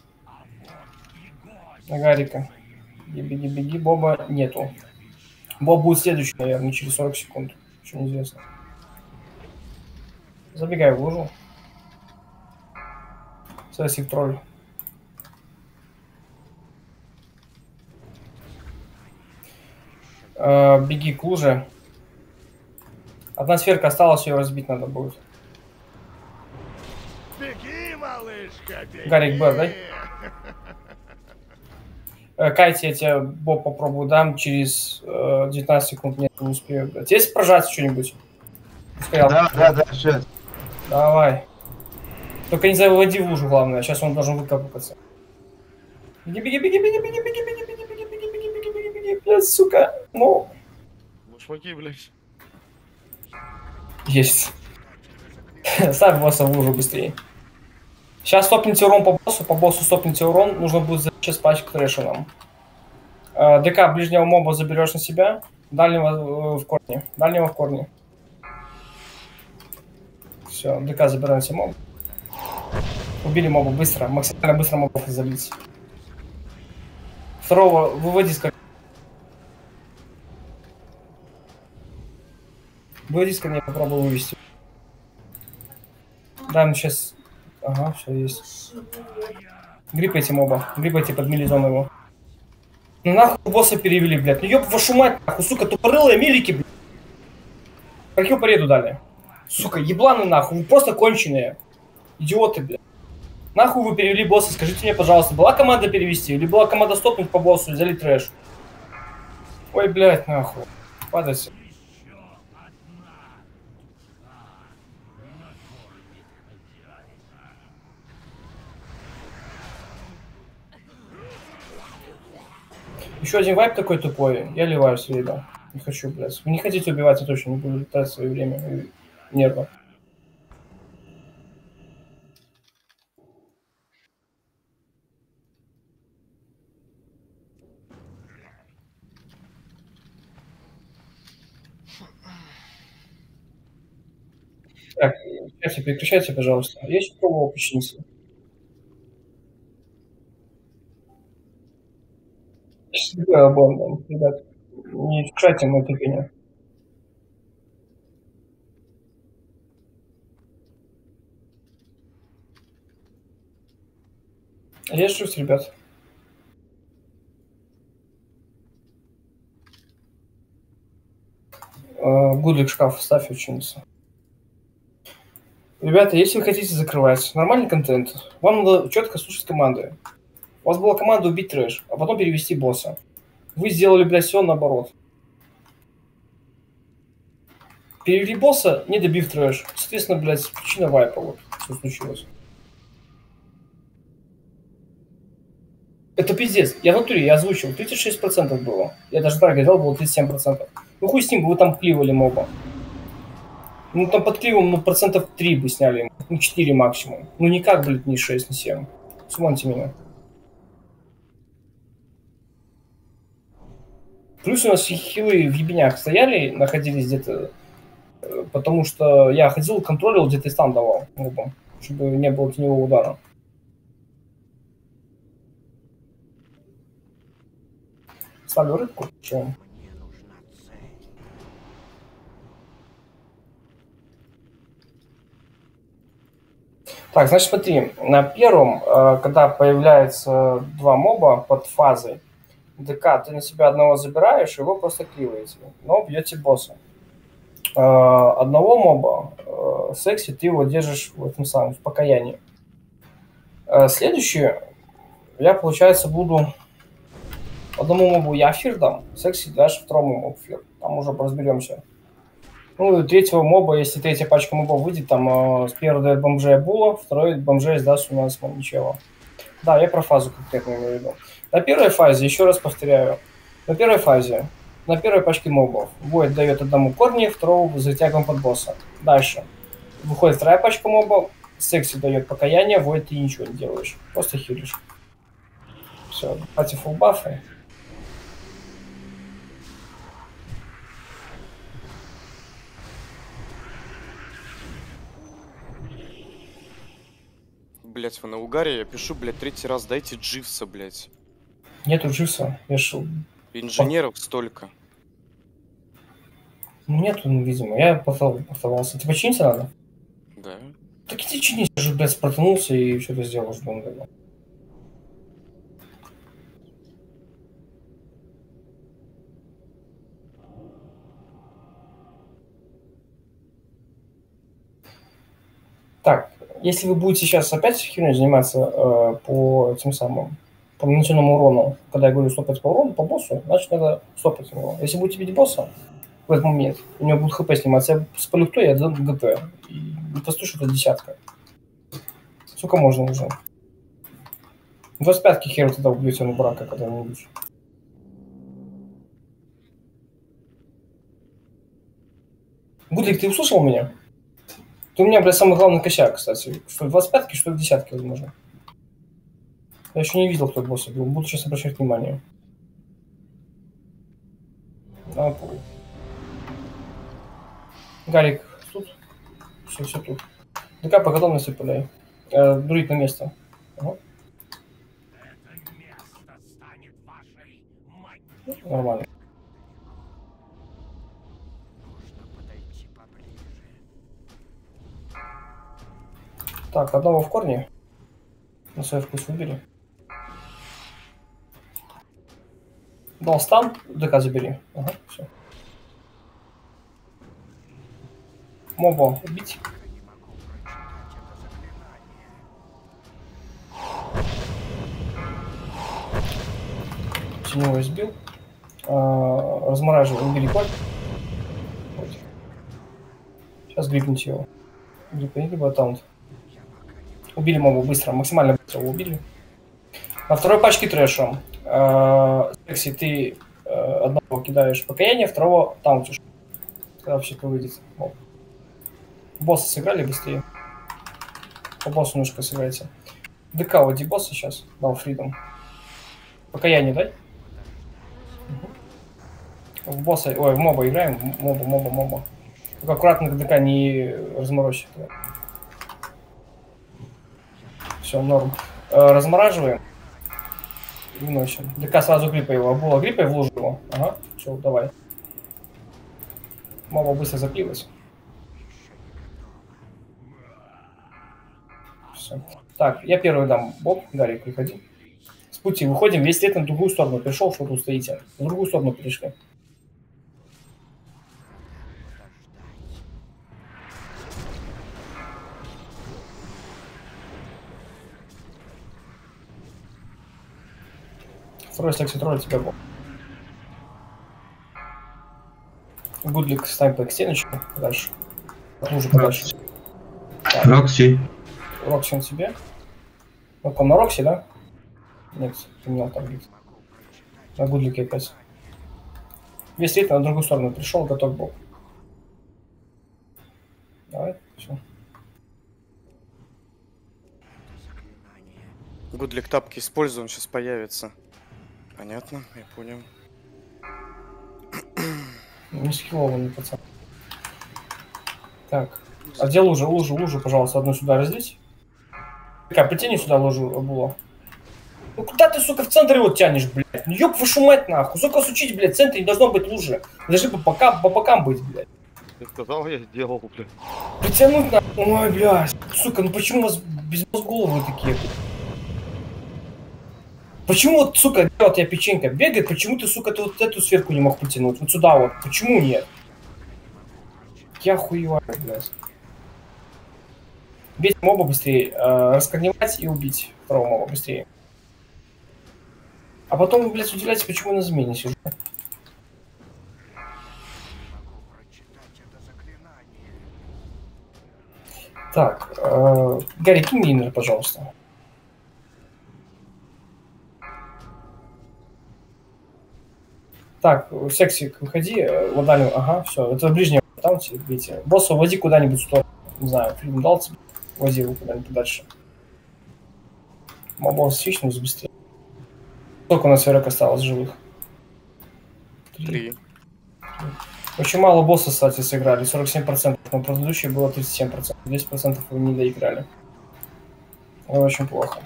На Гарика. Беги, Боба нету. Боб будет следующий, наверное, через 40 секунд. Еще неизвестно. Забегай в лужу. Сексик тролль. Беги к луже. Одна сферка осталась, ее разбить надо будет. Беги, малышка, беги. Гарик Бэр, дай. Кайте, я тебе Боб попробую дам через 19 секунд. Нет, не успею. Блядь. Есть прожать что-нибудь? Да, сейчас. Давай. Только не заводи в лужу, главное. Сейчас он должен выкапываться. Беги, блядь, сука. Ну. Шмаки, блядь. Есть. Ставь босса в лужу быстрее. Сейчас стопните урон по боссу стопните урон. Нужно будет сейчас пачку трэша нам. ДК ближнего моба заберешь на себя. Дальнего в корне. Все, ДК забираем себе моба. Убили моба быстро. Максимально быстро мобов залить. Второго выводи с корней. Выводи с корней, попробуй вывести. Да, ну сейчас... Ага, все есть. Гриппайте моба. Гриппайте под милизон его. Ну нахуй босса перевели, блядь. Ну ёб вашу мать, нахуй, сука, тупорылые милики, блядь. Какую победу дали? Сука, ебланы нахуй, вы просто конченые. Идиоты, блядь. Нахуй вы перевели босса, скажите мне, пожалуйста, была команда перевести? Или была команда стопнуть по боссу и залить трэш? Ой, блядь, нахуй. Падайте. Еще один вайп такой тупой. Я ливаю с вида. Не хочу, блядь. Вы не хотите убивать, я точно не буду тратить свое время и нервы. Так, прекращайте, пожалуйста. Я еще пробовал починиться. Сейчас обоим, ребят. Не включайте мое терпение. Я ждусь, ребят. Гудлик шкаф ставь ученица. Ребята, если вы хотите закрывать нормальный контент, вам надо четко слушать команды. У вас была команда убить трэш, а потом перевести босса. Вы сделали, блядь, все наоборот. Перевели босса, не добив трэш. Соответственно, блядь, причина вайпа, вот, что случилось. Это пиздец. Я в натуре, я озвучил, 36% было. Я даже так говорил, было 37%. Ну хуй с ним, вы там кливали моба. Ну там под кливом, ну процентов 3 бы сняли, ну 4 максимум. Ну никак, блядь, не 6, не 7. Смотрите меня. Плюс у нас хилы в ебенях стояли, находились где-то, потому что я ходил, контролил, где-то и стан давал мобам, чтобы не было теневого удара. Ставлю рыбку, чем? Так, значит, смотри, на первом, когда появляется два моба под фазой, ДК, ты на себя одного забираешь, его просто кливаете, но бьете босса. Одного моба, секси, ты его держишь в этом самом, в покаянии. Следующий, я, получается, буду одному мобу я фир дам, секси дашь второму мобу фир. Там уже разберемся. Ну, и третьего моба, если третья пачка мобов выйдет, там первый дает бомжей Була, второй бомжей сдаст у нас ничего. Да, я про фазу конкретно имею в виду. На первой фазе, еще раз повторяю, на первой фазе, на первой пачке мобов Void дает одному корни, второго затягиваем под босса. Дальше. Выходит вторая пачка мобов, Секси дает покаяние, Void ты ничего не делаешь, просто хилишь. Все, давайте фулбафы. Блять, вы на угаре, я пишу, блять, третий раз, дайте Дживса, блять. Нету Дживса, я шел. Инженеров столько. Нету, ну, видимо, я повторался. Тебе чиниться надо? Да. Так иди чинись, я же, блядь, спортанулся и что-то сделал, что он говорил. Так, если вы будете сейчас опять херней заниматься по этим самым, по нанесенному урону, когда я говорю стопать по урону, по боссу, значит надо стопать его. Если будете бить босса в этот момент, у него будет хп сниматься, я спалю кто, я дам ГП. И не постушу, это десятка. Сколько можно уже? 25-ки хер тогда убьете на брака когда-нибудь. Гудлик, ты услышал меня? Это у меня, блядь, самый главный косяк, кстати. Что в 25-ке, что в десятке, возможно. Я еще не видел, кто босса был. Буду сейчас обращать внимание. Гарик тут? Все тут. ДК по готовности пуляй. Друид на место. Ага. Нормально. Так, одного в корне. На свой вкус выбери. Дал стан, ДК забери. Ага, все. Моба убить. Синего избил. Размораживай, убери коль. Вот. Сейчас грипнуть его. Грипни, либо таунт. Убили мобу быстро, максимально быстро его убили. На второй пачке трэша. Секси, ты одного кидаешь покаяние, второго таунтишь. Когда все это выйдет. Моб. Босса сыграли быстрее. По боссу немножко сыграйте. ДК води босса сейчас. Дал фридом. Покаяние дай. В босса, ой, в моба играем. Моба. Только аккуратно к ДК не разморозить. Все, норм. Размораживаем. Выносим. ДК сразу гриппа его. Было гриппа и вложу его. Ага, все, давай. Моба быстро запилась. Все. Так, я первый дам боб. Гарик, приходи. С пути выходим, весь свет на другую сторону. Пришел, что тут стоите. На другую сторону перешли. Второй секси тролль тебя был. Гудлик стань по экстеночку. Дальше. Лужу подальше. Рокси. Рокси он тебе. Ну, он на Рокси, да? Нет, поменял таргет. На Гудлике опять. Весь свет на другую сторону пришел, готов был. Давай, все. Гудлик тапки использую, он сейчас появится. Понятно, я понял. Не скиллованный пацан. Так. А где лужу, пожалуйста, одну сюда разлить. Так, притяни сюда лужу, Була. Ну куда ты, сука, в центр его тянешь, блядь? Ну ёб вашу мать, нахуй. Сука, сучить, блядь, в центре не должно быть лужи. Даже по бокам быть, блядь. Ты сказал, я сделал, блядь. Притянуть нахуй. Ой, блядь. Сука, ну почему у вас без мозгов вы такие? Почему вот, сука, у тебя печенька бегает, почему ты, сука, ты вот эту сверху не мог потянуть? Вот сюда вот. Почему нет? Я охуеваю, блядь. Бить моба быстрее, раскорневать и убить второго моба быстрее. А потом вы, блядь, удивляетесь, почему я на замене сижу. Так, Гарри, кинь мне иннер, пожалуйста. Так, Сексик, выходи, Ладалю, ага, все, это ближнее, там видите. Босса вози куда-нибудь в сторону, не знаю, фильм дал тебе, вози его куда-нибудь дальше. Босс свичнулся быстрее. Сколько у нас РК осталось живых? 3. Очень мало босса, кстати, сыграли, 47%, но предыдущее было 37%, 10% вы не доиграли. Это очень плохо.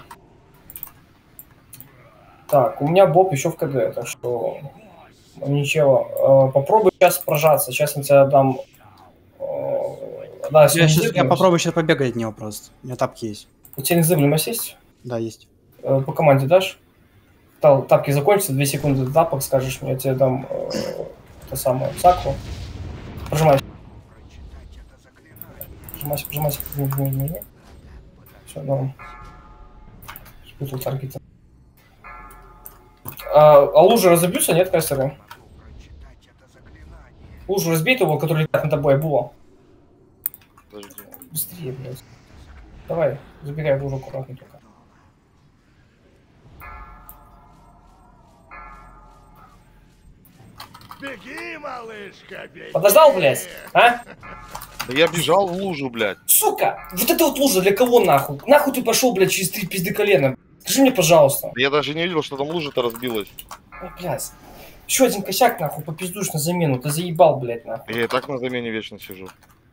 Так, у меня Боб еще в КД, так что ничего. Попробуй сейчас прожаться, сейчас я тебе дам... Да, я попробую сейчас побегать от него просто, у меня тапки есть. У тебя незыблемость есть? Да, есть. По команде дашь? Тапки закончатся, 2 секунды до тапок скажешь мне, я тебе дам то самое, сакву. Прожимайся. Прожимайся. Все, норм. Спутал таргеты. А лужи разобьются, нет, кастеры? Лужу разбей того, который летает над тобой, было. Быстрее, блядь. Давай, забегай в лужу аккуратно только. Беги, малышка, беги! Подождал, блядь, а? Да я бежал в лужу, блядь. Сука! Вот это вот лужа для кого нахуй? Нахуй ты пошел, блядь, через 3 пизды колена? Скажи мне, пожалуйста. Я даже не видел, что там лужа-то разбилась. Ой, блядь. Еще один косяк, нахуй, попиздуешь на замену. Ты заебал, блядь, нахуй. Я и так на замене вечно сижу.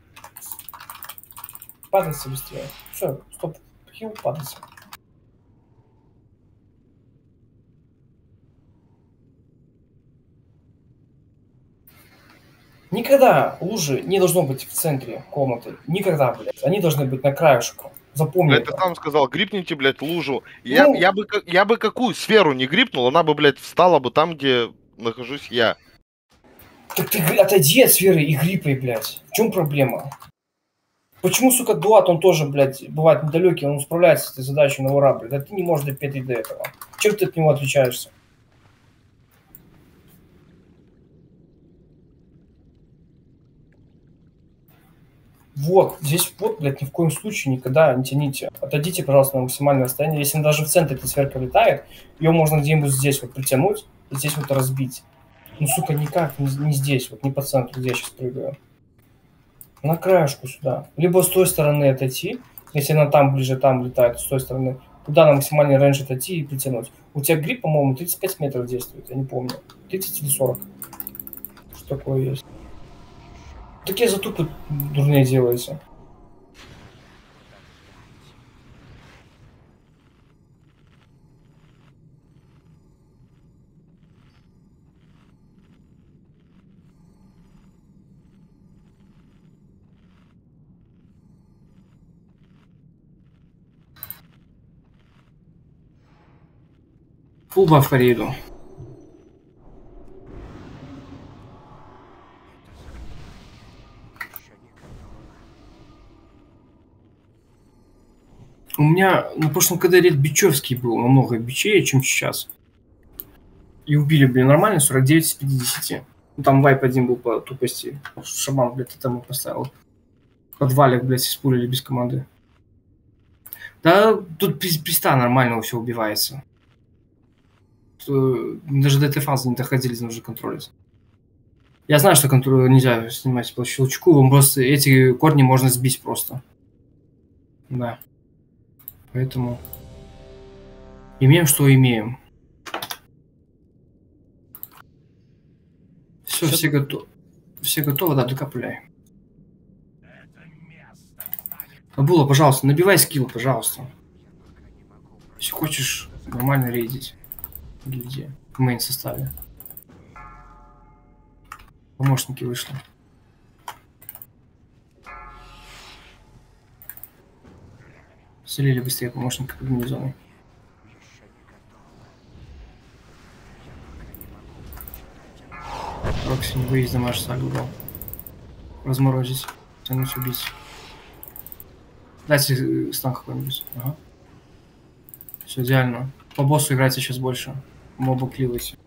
Падайся быстрее. Все, стоп. Хил, падайся. Никогда лужи не должно быть в центре комнаты. Никогда, блядь. Они должны быть на краешку. Запомни. Блядь, ты сам сказал, грипните, блядь, лужу. Я бы какую сферу не грипнул, она бы, блядь, встала бы там, где нахожусь я. Так ты отойди от сферы и грипай, блядь. В чем проблема? Почему, сука, Дуат, он тоже, блядь, бывает недалекий, он справляется с этой задачей на ура, блядь. А ты не можешь допеть до этого. Чем ты от него отличаешься? Вот, здесь вот, блядь, ни в коем случае никогда не тяните. Отойдите, пожалуйста, на максимальное расстояние. Если даже в центре эта сферка летает, ее можно где-нибудь здесь вот притянуть и здесь вот разбить. Ну, сука, никак, не здесь, вот не по центру, где я сейчас прыгаю. На краешку сюда. Либо с той стороны отойти, если она там ближе, там летает, с той стороны. Туда на максимальный рейндж отойти и притянуть. У тебя грипп, по-моему, 35 метров действует, я не помню. 30 или 40. Что такое есть? Такие затупы дурные делаются. Фулл баф Хариду. У меня на прошлом КД рейд бичевский был, намного бичее, чем сейчас. И убили, блин, нормально, 49 из 50. Ну, там вайп один был по тупости. Шаман, блядь, это ему поставил. В подвале, блядь, испулили без команды. Да, тут пизда нормально все убивается. Даже до этой фазы не доходили, нужно контролить. Я знаю, что контроль нельзя снимать по щелчку, просто эти корни можно сбить просто. Да. Поэтому имеем, что имеем. Все готовы. Все готовы, да, докапляй. Абула, пожалуйста, набивай скилл, пожалуйста. Если хочешь нормально рейдить. Гильдия. В мейн составе. Помощники вышли. Селили быстрее помощника по гарнизону. Рокси, не выезд, дамаж сагу дал. Разморозить. Тянуть, убить. Дайте стан какой-нибудь. Ага. Все идеально. По боссу играйте сейчас больше. Моба кливайте.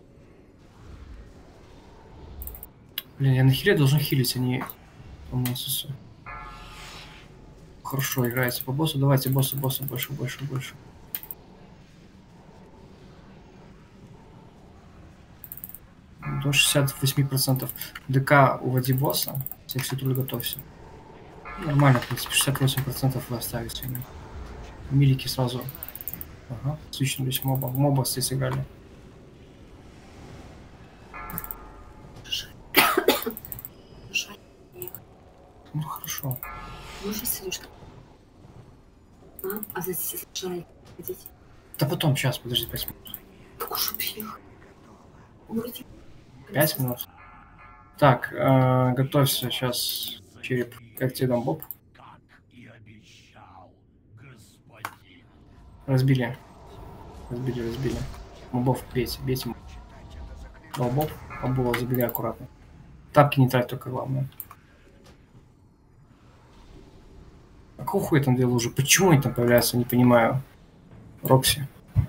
Блин, я на хиле должен хилить, а не по Носусу. хорошо играете по боссу. Давайте босса больше. До 68%. ДК уводи босса. Секси Тролль готовься. Нормально, в принципе, 68% вы оставите. Милики сразу. Ага, свичнулись моба. Моба здесь играли. Ну хорошо. Можешь слишком. А здесь шарик хотите? Да потом, сейчас, подожди 5 минут. Как уж уехал. 5 минут. Так, готовься, сейчас череп. Как тебе дам боб? Разбили. Мобов бейте. Дал боб, обула, забегай аккуратно. Тапки не трать только, главное. А какого хуя там две лужи? Почему они там появляются, не понимаю. Рокси.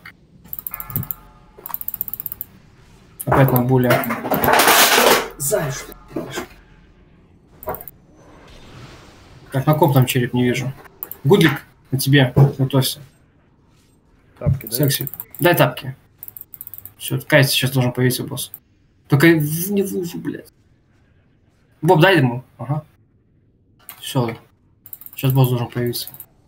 Опять на буле. Зай, что ты делаешь? Так, на ком там череп, не вижу. Гудлик, на тебе, готовься. Тапки, да? Секси. Дай тапки. Все, Кайс сейчас должен появиться, босс. Только не в лужу, блядь. Боб, дай ему. Ага. Все. Сейчас босс должен появиться.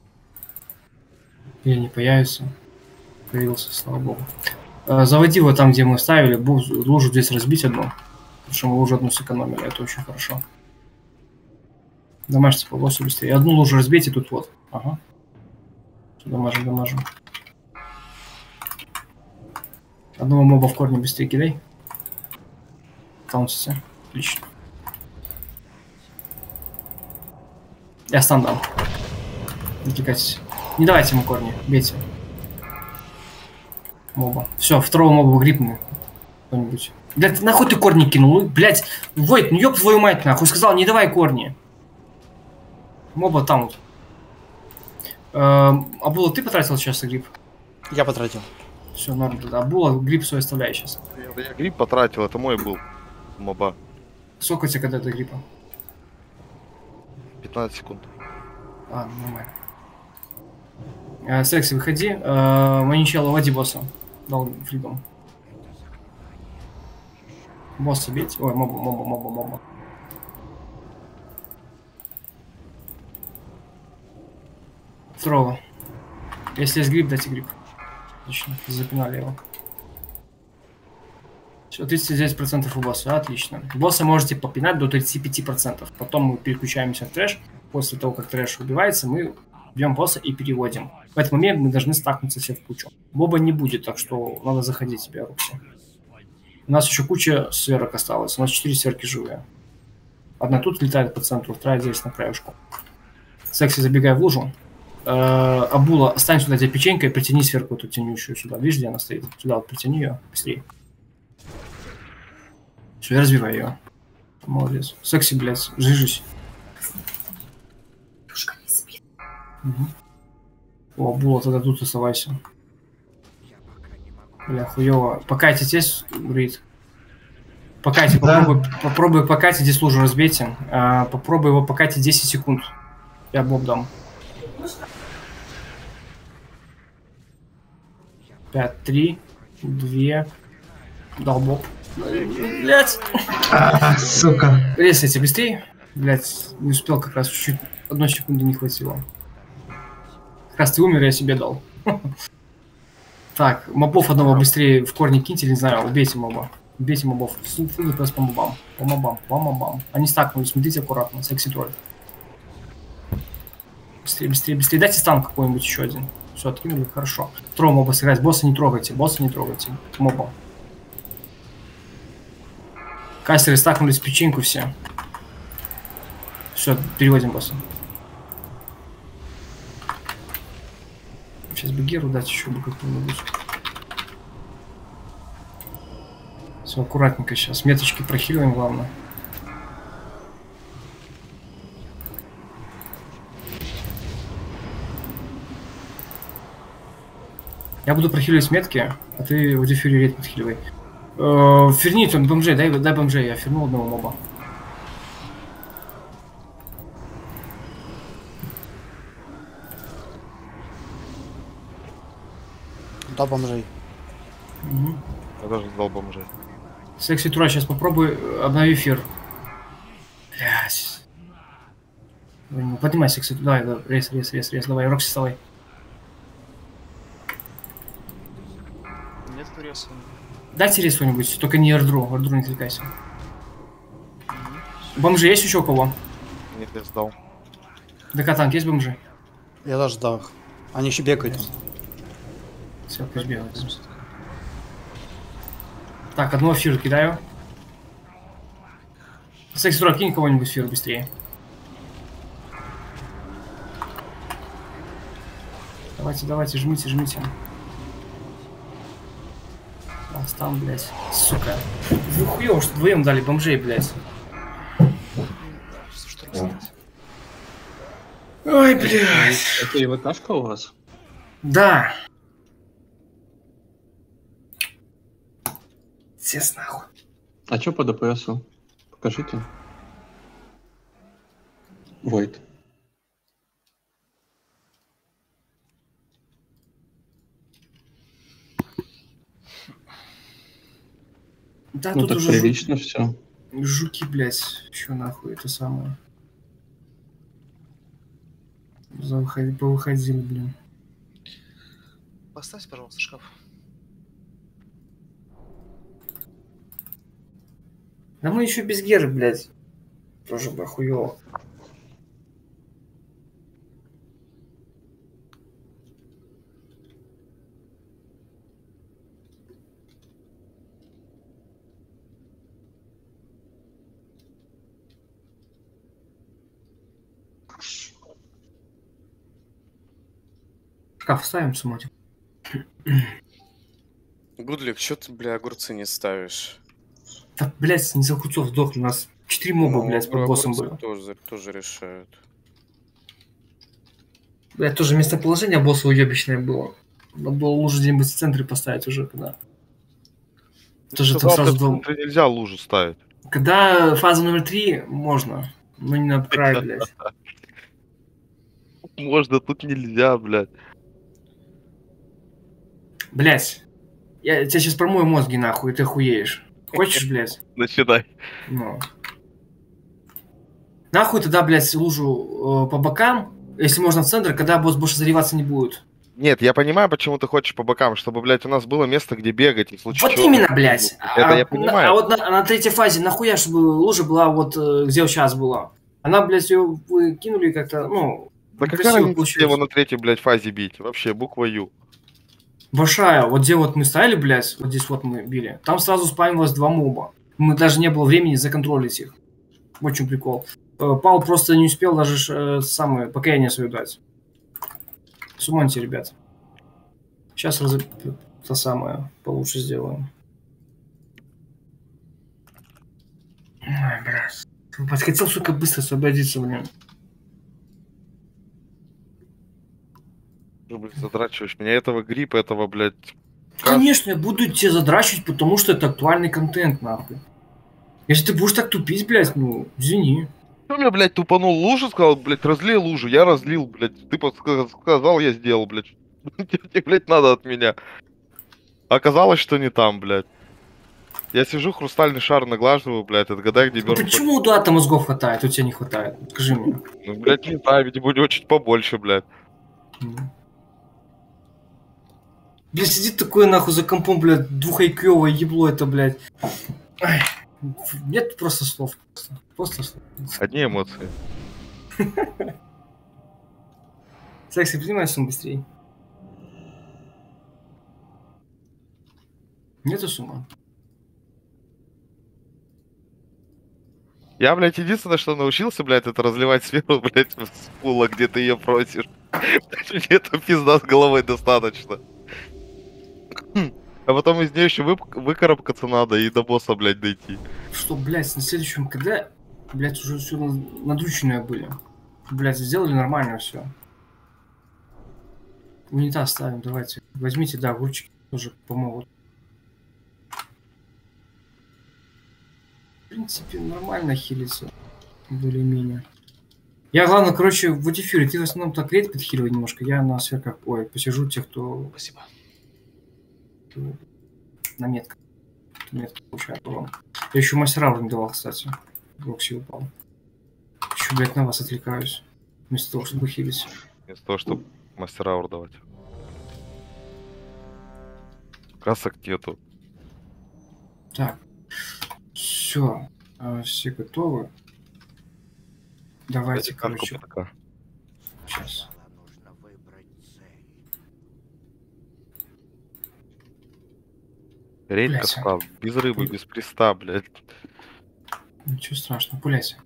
Или не появится. Появился, слава богу. Заводи его там, где мы ставили. Лужу здесь разбить одну. Потому что мы лужу одну сэкономили. Это очень хорошо. Дамажьте по боссу быстрее. Одну лужу разбейте тут вот. Ага. Дамажим. Одного моба в корне быстрее кидай. Таунсится. Отлично. Я стан дам. Не отвлекайтесь. Не давайте ему корни. Бейте. Моба. Все, второго моба грипнули. Кто-нибудь. Блядь, нахуй ты корни кинул? Блядь, Войт, ну ёб твою мать нахуй. Сказал, не давай корни. Моба там вот. Абула, ты потратил сейчас грипп? Я потратил. Все, норм тогда. Абула, грипп свой оставляй сейчас. Я грипп потратил, это мой был. Моба. Сколько у тебя когда до гриппа? 15 секунд. А, нормально. Секси, выходи. Маничелло, води босса. Дал фридом. Босса бейте. Ой, моба. Второго. Если есть грипп, дайте грипп. Отлично, запинали его. Все, 39% у босса, отлично. Босса можете попинать до 35%. Потом мы переключаемся в трэш. После того, как трэш убивается, мы бьем босса и переводим. В этот момент мы должны стакнуться все в кучу. Боба не будет, так что надо заходить себе, Рокси. У нас еще куча сферок осталось. У нас 4 сферки живые. Одна тут летает по центру, вторая здесь на краешку. Секси, забегай в лужу. Абула, остань сюда, где печенька, и притяни сверху эту тянющую сюда. Видишь, где она стоит? Сюда вот притяни ее быстрее. Все, я разбиваю ее. Молодец. Секси, блядь, жижись. Угу. О, Абула, тогда тут оставайся. Бля, хуёво. Покайте здесь, Рид. Покайте, попробуй покайте, здесь лужу разбейте. Попробуй его покайте 10 секунд. Я боб дам. 5, 3, 2. Дал боб. Блять. Сука. Резайте быстрее. Блять, не успел как раз чуть-чуть. 1 секунды не хватило. Как раз ты умер, я себе дал. Так, мобов одного быстрее в корни киньте, не знаю, убейте моба. Убейте мобов. Фул ДПС по мобам. По мобам. Они стакнулись, смотрите аккуратно. Секси Тролль. Быстрее. Дайте стан какой-нибудь еще один. Все, откинули, хорошо. Второго моба сыграть. Босса не трогайте. Моба. Кастеры стакнулись в печеньку все. Все, переводим босса. Сейчас бы Геру дать еще бы какую-нибудь. Все, аккуратненько сейчас. Меточки прохиливаем, главное. Я буду прохиливать метки, а ты в дефюре рейд подхиливай. Ферни там бомжей, дай бомжей, я фернул одного моба. Да, бомжей. Угу. Я тоже сдал бомжей. Секси Тура, сейчас попробуй обнови эфир. Блять. Поднимай секси, давай, рейс, давай, Рокси, вставай. Нет реса. Дайте рейс что-нибудь, только не Эрдру не отвлекайся. Бомжи есть еще у кого? Нет, я сдал. ДК танк есть бомжи? Я тоже сдал их. Они еще бегают. Все, пусть бегают. Так, одну эфир кидаю. Секси Тура, кинь кого-нибудь эфир быстрее. Давайте, жмите. Там, блядь. Сука. Вы хуёво, что вдвоем дали бомжей, блядь. Ой, блядь. Это и ВКшка у вас? Да. Сес нахуй. А чё по ДПСу? Покажите. Войт. Да, ну тут так уже прилично все. Жуки, блядь. Чё нахуй, это самое. Повыходили, блин. Поставь, пожалуйста, шкаф. Да мы еще без геры, блядь. Тоже бы хуёво. Шкаф ставим, смотрим. Гудлик, чё ты, бля, огурцы не ставишь? Да, блядь, не за огурцов сдохли. У нас 4 моба, Ну, блядь, под боссом огурцы было. тоже решают. Блядь, тоже местоположение босса уебищное было. Надо было лужу где-нибудь в центре поставить уже, когда... Тоже там сразу два... Нельзя лужу ставить. Когда фаза номер 3, можно. Но не на край, блядь. Можно, тут нельзя, блядь. Блядь. Я тебя сейчас промою мозги нахуй, и ты охуеешь. Хочешь, блядь? Начинай. Ну. Нахуй тогда, блядь, лужу по бокам, если можно в центр, когда босс больше заливаться не будет. Нет, я понимаю, почему ты хочешь по бокам, чтобы, блядь, у нас было место, где бегать. И в случае Вот чего... именно, блядь. Это я понимаю. А вот на третьей фазе нахуя, чтобы лужа была вот где вот сейчас была. Она, блядь, ее вы кинули как-то, ну... Да какая разница его на третьей, блядь, фазе бить? Вообще, буква Ю. Большая. Вот где вот мы стояли, блядь, вот здесь вот мы били, там сразу спавнилось 2 моба. Мы даже не было времени законтролить их. Очень прикол. Пал просто не успел даже самое покаяние свое дать. Сумоньте, ребят. Сейчас то самое получше сделаем. Ой, блядь. Хотел, сука, быстро освободиться, блин. Ну, блядь, задрачиваешь меня. Этого гриппа, этого, блядь... Конечно, я буду тебя задрачивать, потому что это актуальный контент, нахуй. Если ты будешь так тупить, блядь, ну, извини. Что меня, блядь, тупанул лужу, сказал, блядь, разлей лужу, я разлил, блядь. Ты сказал, я сделал, блядь. Тебе, блядь, надо от меня. Оказалось, что не там, блядь. Я сижу, хрустальный шар наглаживаю, блядь, отгадай, где Ну почему у Дуата мозгов хватает, у тебя не хватает? Скажи мне. Ну, блядь, не знаю, видимо, у него чуть побольше, блядь. Блядь, сидит такое, нахуй, за компом, блядь, двухайкёвое ебло это, блядь. Ай, нет просто слов. Просто слов. Одни эмоции. Секси, поднимайся быстрее. Нету сумма. Я, блядь, единственное, что научился, блядь, это разливать сверху, блядь, с пула, где ты ее просишь. Мне это пизда с головой достаточно. А потом из нее еще выкарабкаться надо и до босса, блядь, дойти. Что, блядь, на следующем КД, блядь, уже все надрученные были. Блядь, сделали нормально все. Унитаз ставим, давайте. Возьмите, да, огурчики тоже помогут. В принципе, нормально хилится. Более-менее. Я, главное, короче, в эфире ты в основном так редко подхиливай немножко. Я на сверках, ой, посижу тех, кто... Спасибо. На метку. Метка получает урон. Я еще мастера уровень давал, кстати. Рокси упал. Еще, блядь, на вас отвлекаюсь. Вместо того, чтобы хилить. Вместо того, чтобы мастера урдовать. Касок нету. Так. Все. Все готовы. Давайте, короче. Сейчас. Редька спал. Без рыбы, без приста, блядь. Ничего страшного, пуляйся.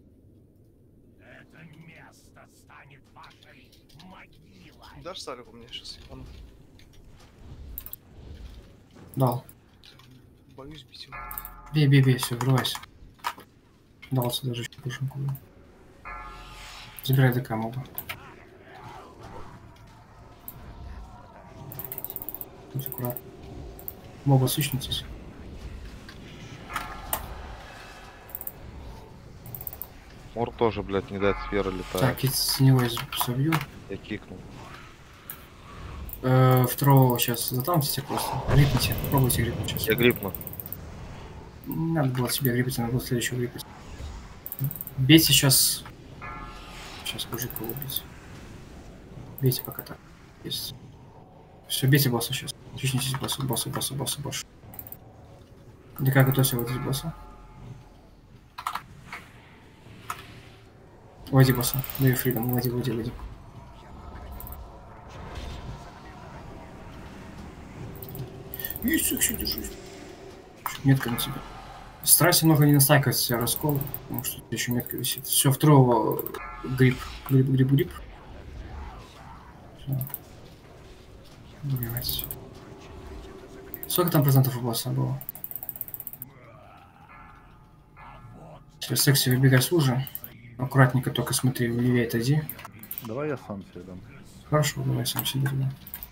Дашь Сареву мне сейчас? Дал. Боюсь бить его. Бей, все, врывайся. Дался даже еще пушинку. Забирай ДК моба. Будь аккуратно. Моба, сущнитесь. Мор тоже, блядь, не дать сфера летает. Так, я с него собью. Я кикнул. Второго сейчас затаунтите просто. Грипните. Попробуйте грипнуть сейчас. Я грипну. Не надо было себе грипать, надо было следующего грипать. Бейте сейчас. Сейчас мужика убить. Бейте пока так. Есть. Все, бейте босса сейчас. Чичнитесь босса. Да как готовься вводить босса? Вводи босса. Дай фридом, вводи. Есть, еще держусь. Метка на тебя. Старайся много не настайкать себя раскол, потому что еще метка висит. Все, второго грипп. Все. Убивайте. Сколько там процентов у босса было? Сейчас секси выбегай с лужи. Аккуратненько только смотри, левее отойди. Давай я сам себе дам. Хорошо, давай сам себе дам.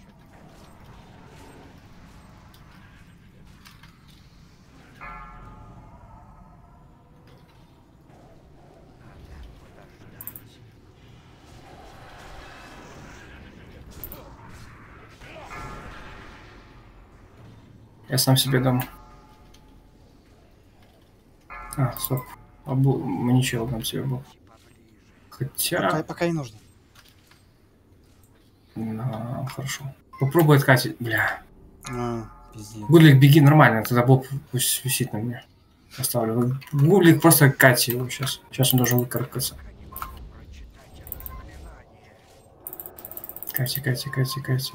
Я сам себе дам. Стоп. Маничел дам себе был. Хотя... Пока не нужно. Хорошо. Попробуй откатить. Бля. Пиздец. Гудлик, беги нормально, тогда Боб пусть висит на мне. Оставлю. Гудлик, просто кати его сейчас. Сейчас он должен выкарабкаться. Кати.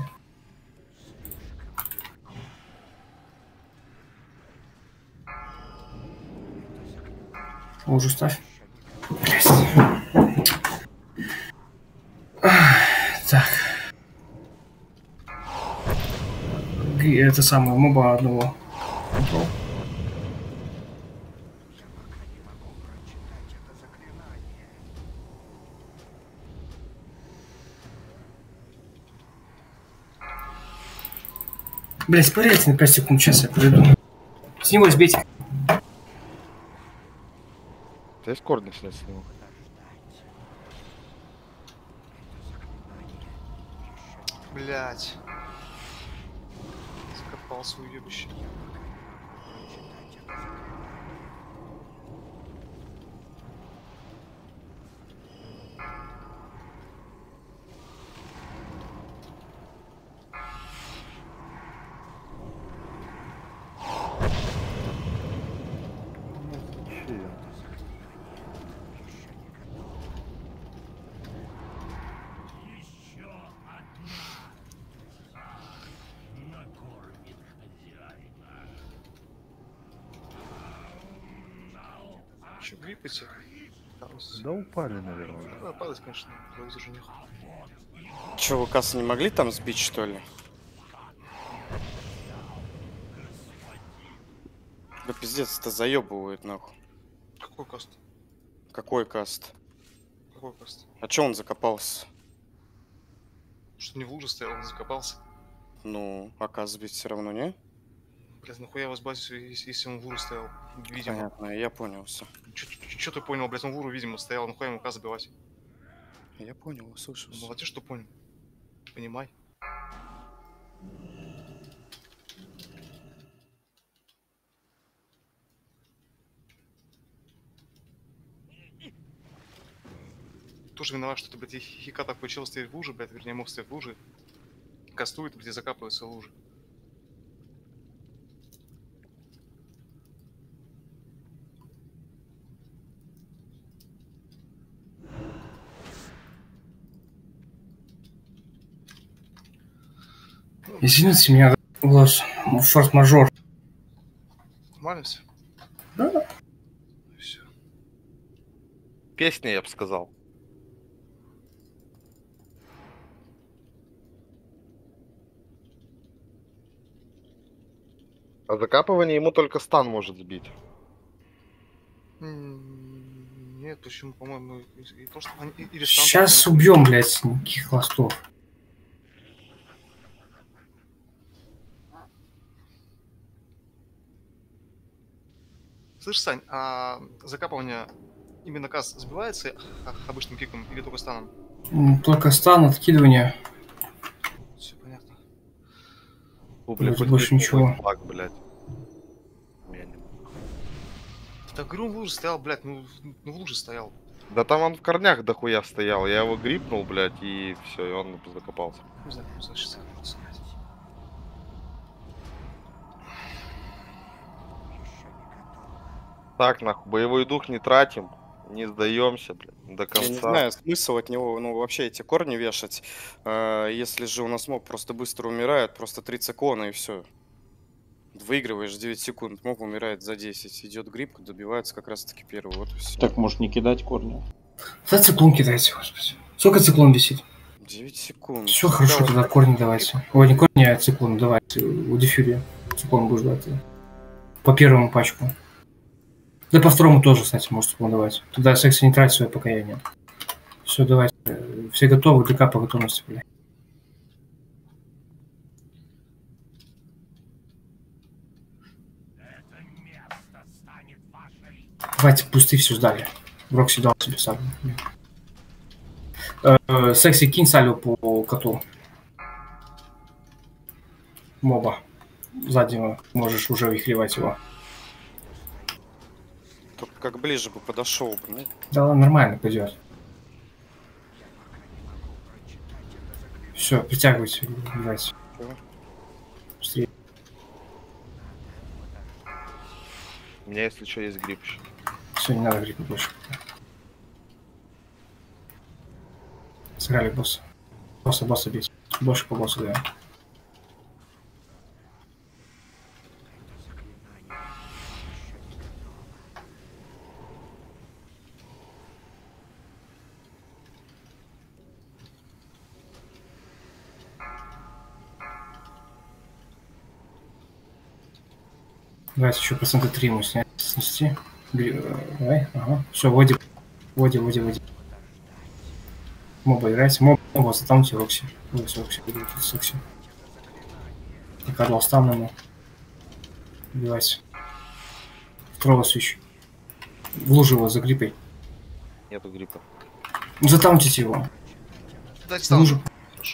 Лужу ставь. Так. Это самое, моба одного. Блять, спаряйте на 5 секунд, сейчас я приду. С него сбейте. У тебя есть корни снять с него? Блять. Закопался уебище. Че, гриппайте? Да упали, наверное. Да, падать, конечно, но уже нехуй. Че, вы кассы не могли там сбить, что ли? Да пиздец, это заебывает нахуй. Какой каст? Какой каст? Какой каст? А че он закопался? Что не в луже стоял, он закопался. Ну, а каст сбить все равно, не? Блядь, нахуя вас базис, если он в уру стоял? Видимо. Понятно, я понял все. Че ты понял, блядь, он в уру, видимо, стоял, нахуя ему каст забивать? Я понял, слушай. Ну, а ты что понял? Понимай. тоже виноват, что ты, блядь, хика такой чел стоит в луже, блядь, вернее, мог стоять в луже. Кастует, блядь, и закапывается в луже. Извините, меня голос форс-мажор. Нормально все? Да. Все. Песня, я бы сказал. А закапывание ему только стан может сбить. Нет, почему, по-моему, и то, что они... Сейчас убьем, блядь, никаких хвостов. Слышь, Сань, а закапывание именно касс сбивается обычным киком или только станом? Только стан, откидывание. Все понятно. Вроде больше ничего. Флаг, блядь. Так говорю, в луже стоял, блядь, ну в луже стоял. Да там он в корнях дохуя стоял. Я его грипнул, блядь, и все, и он закопался. Не знаю, значит, Так, нахуй, боевой дух не тратим, не сдаемся, блядь, до конца. Я не знаю, смысл от него, ну, вообще эти корни вешать. Если же у нас моб просто быстро умирает, просто 3 циклона и все. Выигрываешь 9 секунд, моб умирает за 10. Идет гриб, добивается как раз таки первый, вот и все. Так, может не кидать корни? Да циклон кидайте, господи. Сколько циклон висит? 9 секунд. Все хорошо, тогда корни давайте. Ой, не корни, а циклон давайте. У дефюри циклон будешь давать. По первому пачку. Да по второму тоже, кстати, может циклон давать. Тогда секси не трать свое покаяние. Все, давайте. Все готовы, ДК по готовности, блядь. Давайте, пусты все сдали. Рокси дал себе сальву. Секси, кинь сальву по коту. Моба. Сзади можешь уже вихревать его. Только как ближе бы подошел бы, ну. Да ладно, нормально пойдет. Все, притягивайте, давайте. Быстрее. У меня, если что, есть грипп еще. Все, не надо гриппа больше. Сыграли босса. Босса бить. Больше по боссу даем. Давайте еще процента 3 ему снести. Давай, ага. Все, води. Моба играйте. Моба затамьте Рокси. Рокси. Я кадал стан ему. Убивайся. Второго свищ. В лужу его за гриппой. Нету гриппа. Затамтите его. Дайте стан. Лужу.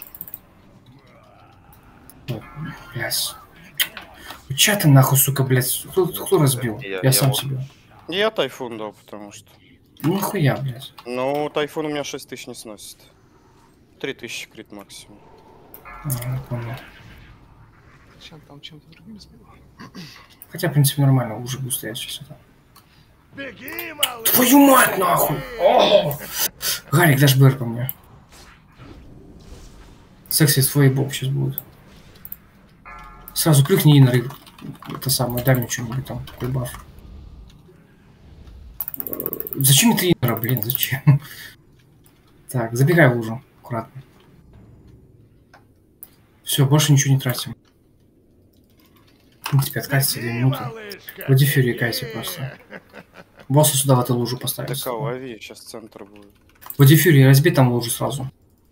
Блядь. Чё ты нахуй, сука, блядь? Кто разбил? Я сам себе. Я тайфун дал, потому что. Ну нахуя, блядь. Ну, тайфун у меня 6000 не сносит. 3000 крит максимум. Ага, понял. Чем-то другим сбил. Хотя, в принципе, нормально, уже буду стоять сейчас это. Твою мать, нахуй! О! Гарик, дашь БР по мне. Секси твой боб сейчас будет. Сразу клюкни Инна, это самое, дай мне что-нибудь там, какой баф. Зачем это Инна, блин, зачем? Так, забегай в лужу, аккуратно. Все, больше ничего не тратим. В принципе, откатите 2 минуты. Води фьюри кайте просто. Босса сюда в эту лужу поставить. Так, лови, сейчас центр будет. Води фьюри, разбей там лужу сразу.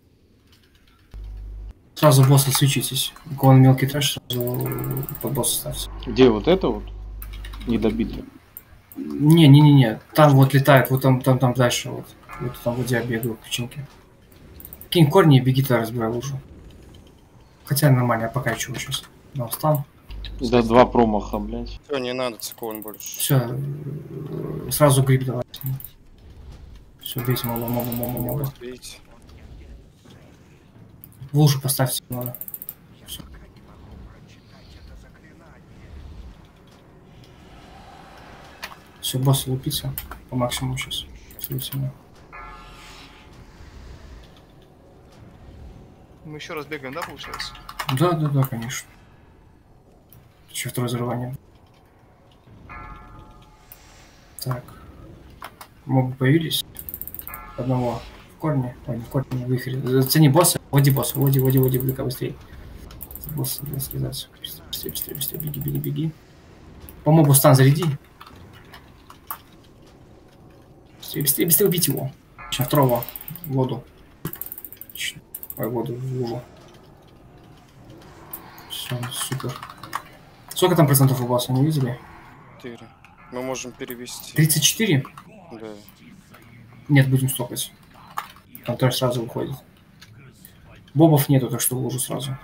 Сразу босса свечитесь. У кого мелкий трэш, сразу под босса ставьте. Где вот это вот? Недобитый. Не. Там вот летает, вот там дальше вот. Вот там вот я бегаю, печеньки. Кинь корни и беги туда, разбирай лужу. Хотя нормально, я пока чего сейчас. Да, встал. Да, 2 промаха, блядь. Все, не надо циклон больше. Все, сразу гриб давай. Все. Все, бейте моба. Видите? В лужу поставьте надо. Всё. Все, босс лупится по максимуму сейчас. Абсолютно. Мы еще раз бегаем, да, получается? Да, конечно. Еще второе взрывание. Так. Мобы появились. Одного в корне. Ой, не в корне, в вихре. Зацени босса. Води босса. Води, блика быстрее. Босс слезаться. Быстрее. Беги. По мобу стан заряди. Быстрее убить его. Сейчас второго в воду. Ой, воду в лужу. Все, супер. Сколько там процентов у босса, не видели? 4. Мы можем перевести. 34? Да. Нет, будем стопать. Там тоже сразу выходит. Бобов нету, так что в лужу сразу.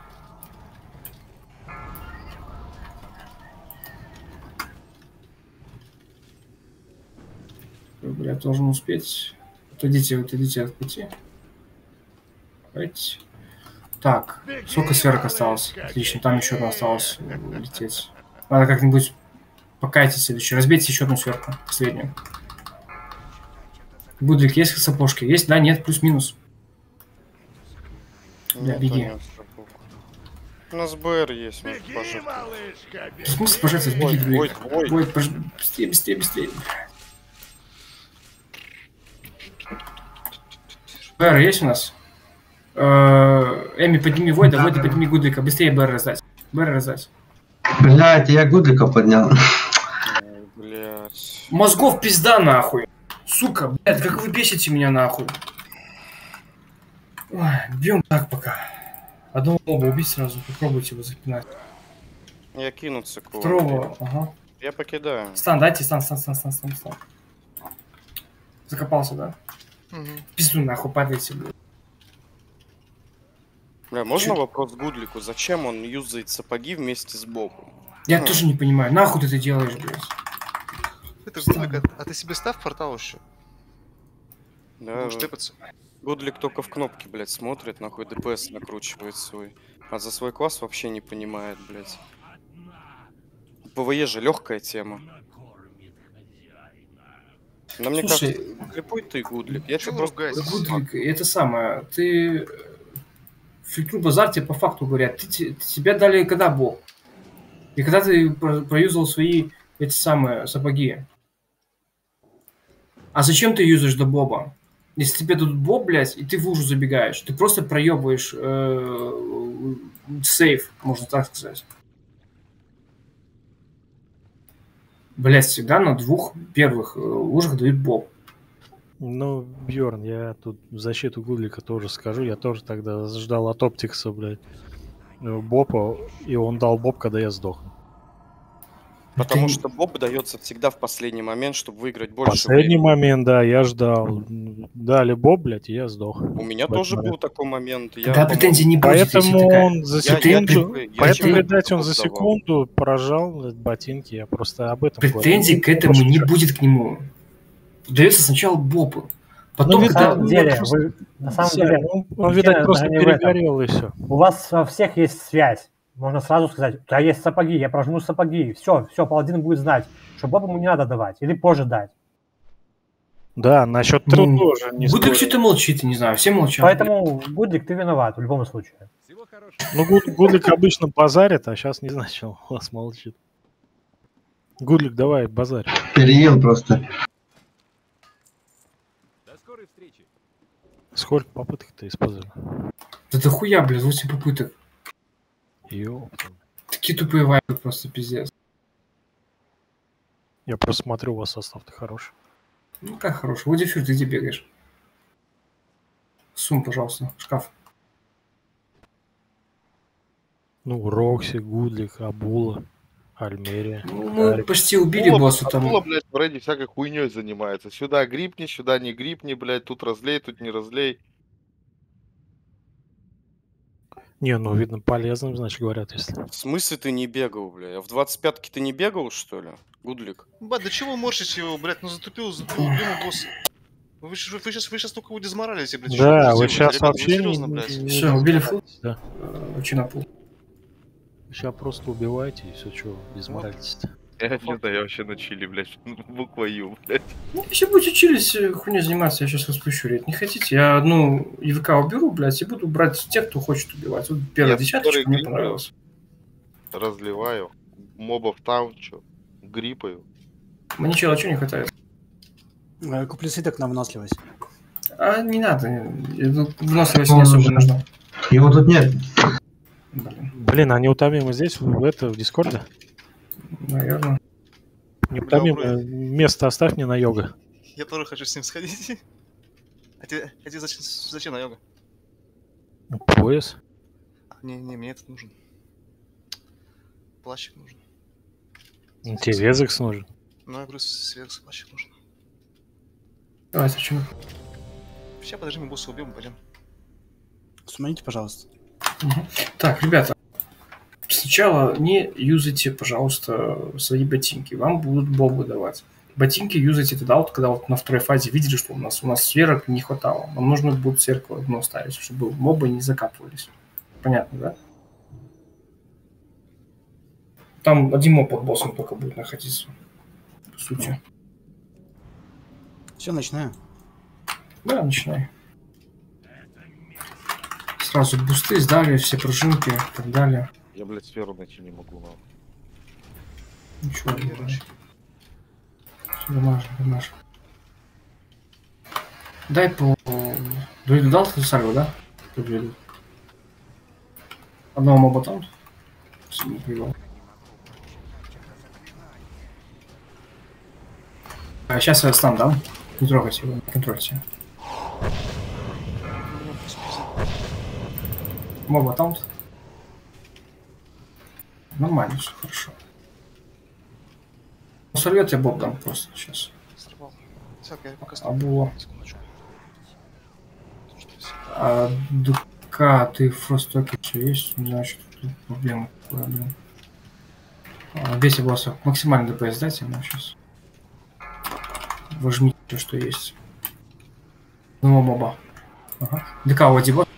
Бля, должен успеть. Отойдите от пути. Давайте. Так, сколько сферок осталось? Отлично, там еще одна осталась лететь. Надо как-нибудь покайтить следующий. Разбейте еще одну сферку, последнюю. Гудлик, есть сапожки? Есть? Да, нет, плюс-минус. Да, беги. У нас БР есть, может пожертвовать. В смысле пожертвовать? Беги, Ой, быстрее. БР есть у нас? Эми, подними Войда, подними Гудлика. Быстрее БР раздать. Блядь, я Гудлика поднял. Блядь. Мозгов пизда нахуй. Сука, блядь, как вы бесите меня нахуй. Ой, бьем так пока. Одного моба убить сразу, попробуйте его запинать. Я кинуться к Второго, ага. Я покидаю. Стан, дайте стан. Закопался, да? Угу. Пизду нахуй, падайте, блядь. Бля, можно вопрос Гудлику? Зачем он юзает сапоги вместе с Бобом? Я тоже не понимаю, нахуй ты это делаешь, блядь? Это Гудлик, а ты себе ставь портал еще? Да. Будешь тэпаться. Гудлик только в кнопки, блядь, смотрит, нахуй ДПС накручивает свой. А за свой класс вообще не понимает, блядь. ПВЕ же легкая тема. Но мне Слушай, кажется, клепуй ты, Гудлик. Я тебе просто... Гудлик, это самое, ты... Фильтру базар тебе по факту говорят, тебя дали когда Боб? И когда ты проюзал свои эти самые сапоги? А зачем ты юзаешь до Боба? Если тебе дадут Боб, блядь, и ты в лужу забегаешь, ты просто проебываешь сейф, можно так сказать. Блядь, всегда на двух первых лужах дают Боб. Ну, Бьорн, я тут в защиту Гудлика тоже скажу. Я тоже тогда ждал от Оптикса, блядь, Бопа, и он дал Боб, когда я сдох. Потому что Боб дается всегда в последний момент, чтобы выиграть больше Последний времени. момент, да, я ждал. Дали Боб, блядь, и я сдох. У меня тоже был такой момент. Да, претензий не будет. Поэтому он за секунду, поэтому, видать, он за секунду поражал ботинки. Я просто об этом претензий к этому не будет к нему. Дается сначала Бобу. Потом, на когда... самом деле, он, видать, просто перегорел и все. У вас во всех есть связь. Можно сразу сказать, у тебя есть сапоги, я прожму сапоги. Все, паладин будет знать, что Бобу ему не надо давать. Или позже дать. Да, насчет труда тоже не Гудлик спорю. что-то молчит, не знаю, все молчат. Поэтому, Гудлик, ты виноват в любом случае. Ну, Гудлик обычно базарит, а сейчас не знаю, что у вас молчит. Гудлик, давай, базарь. Переел просто. Сколько попыток ты использовал? Да дохуя, блядь, 8 попыток. Ёпта. Такие тупые вайпы, просто пиздец. Я просто смотрю, у вас состав-то хороший. Ну как хороший? Вот Дефюр, ты где бегаешь? Сум, пожалуйста, шкаф. Ну, Рокси, Гудлик, Абула, Альмерия. Ну, мы почти убили босса там. Абула, блядь, в рейде всякой хуйней занимается. Сюда грипни, сюда не грипни, блядь, тут разлей, тут не разлей. Не, ну, видно, полезным, значит, говорят, если... В смысле ты не бегал, бля? А в 25-ке ты не бегал, что ли? Гудлик? Бать, до чего морщить его, блядь, ну затупил, думал, босс. Вы сейчас только дезморалите, блядь. Да, что вы делаете? сейчас Ребята, вообще серьезно, блядь. Все, убили фул. Да. Очень на пул. Сейчас просто убивайте и все, что без моральности. Я не знаю, я вообще на чили, блядь. Буква Ю, блядь. Ну, если будете чилить, хуйней заниматься, я сейчас распущу рейд. Не хотите? Я одну ЕВК уберу, блядь, и буду брать тех, кто хочет убивать. Вот первая Я десяточка второй мне гриппаю, понравилась. Разливаю. Мобов таунчу. Гриппаю. Мне чего не хватает? Куплю свиток на выносливость. А не надо. Выносливость не особо нужна. Его тут нет. Блин, а неутомимый здесь, в Дискорде? Наверное. Неутомимый, место оставь мне на йога. Я тоже хочу с ним сходить. А тебе зачем на йога? Пояс. Не, мне этот нужен. Плащик нужен. Тебе Везекс нужен. Ну, я говорю, сверх плащик нужен. Давай, зачем? Сейчас подожди, мы босса убьем, пойдем. Смотрите, пожалуйста. Так, ребята. Сначала не юзайте, пожалуйста, свои ботинки. Вам будут бобы давать. Ботинки юзайте тогда, вот, когда вот на второй фазе видели, что у нас сферок не хватало. Нам нужно будет сверху одно ставить, чтобы мобы не закапывались. Понятно, да? Там один моб под боссом только будет находиться. По сути. Все, начинаю. Да, начинай. Сразу бусты, сдали, все пружинки и так далее. Я, блядь, сферу найти не могу, нахуй. Ничего не было. Домашь. Дай по... Дуэйду дал ты сальву, да? По дуэйду. Одного моба там. А сейчас я стан дам. Не трогайте его, не контрольте. Моба таунт. Нормально, все хорошо. Сорвет я боб дам просто сейчас. Абула. А ДК, ты фростоки все есть? Не знаю, что тут проблема. Бейся босса. Максимальный ДПС дайте ему сейчас. Вожмите все, что есть. Ну, моба. Ага. ДК уводи босс.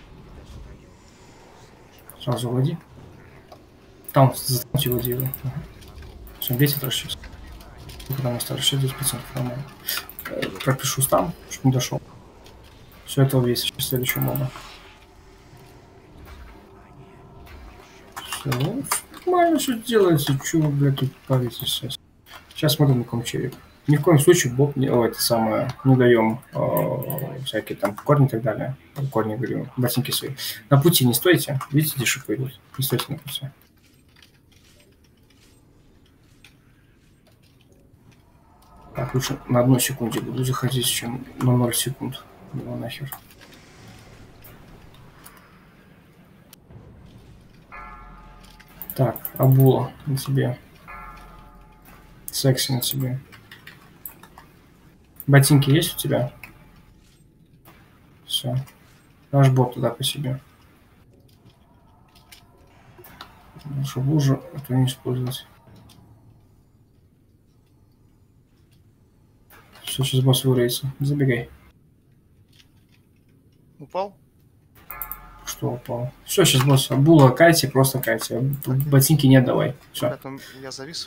Сразу уводи. Там затаунти уводи его. Ага. Все, бейте тоже сейчас. Сколько там осталось? 69% нормально. Пропишу стан, чтобы не дошел. Все это увесит. Сейчас следующего моба. Все, нормально все делается. Чего, блядь, тут паритесь сейчас? Сейчас смотрим на комчерик. Ни в коем случае боб не, это самое, не даем всякие там корни и так далее. Корни, говорю, ботинки свои. На пути не стойте. Видите, где шипы идут? Не стойте на пути. Так, лучше на 1 секунде буду заходить, чем на 0 секунд. Ну нахер. Так, Абула на тебе. Секси на тебе. Ботинки есть у тебя? Все. Наш бот туда по себе. Чтобы лужу это не использовать. Все, сейчас босс вырается. Забегай. Упал? Что упал? Все, сейчас босс. Була, кайте, просто кайте. Ботинки не отдавай. Все. Я завис.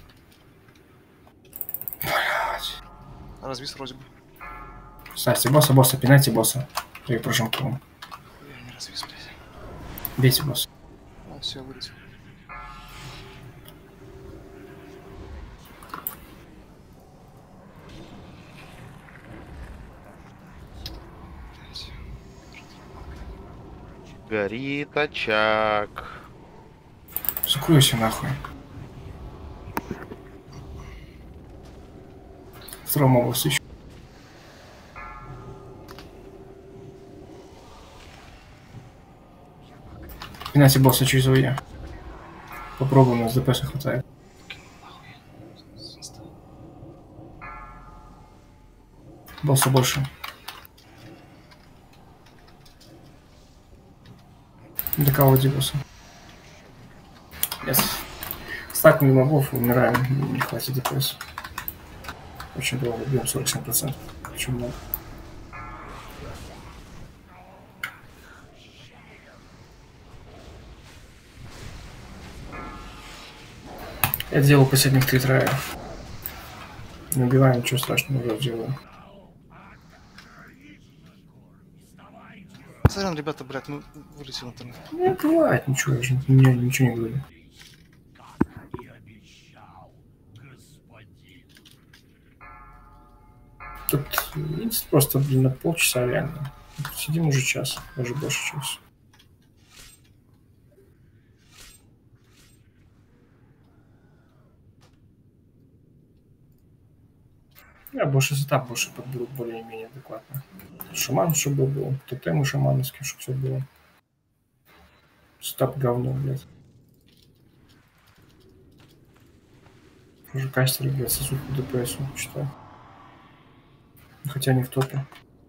Развис вроде бы. Ставьте босса, пинайте босса. Я прожимку. Я не развис, блядь. Бейте босса. А, все, вылетел. Горит очаг. Закройся нахуй. Второго моба свечу. Пинайте босса через ОЕ. Попробуем, у нас ДПС хватает. Босса больше. До кого босса? Yes. Стакнули мобов, умираем, не хватит ДПС. Очень долго, бьем 47%. Очень много. Я делал последних 3 трая. Не убиваем, ничего страшного, уже делаю. Сорян, ребята, блядь, ну вылетел интернет. Не бывает, ничего, я же ничего не говорю. Тут просто, блин, на полчаса реально. Сидим уже час, даже больше часа. Я больше сетап больше подберу более-менее адекватно. Шаман, чтобы был, тотемы шамановские, чтобы все было. Сетап говно, блядь. Уже кастеры, блядь, сосут по ДПСу, считаю. Хотя не в топе.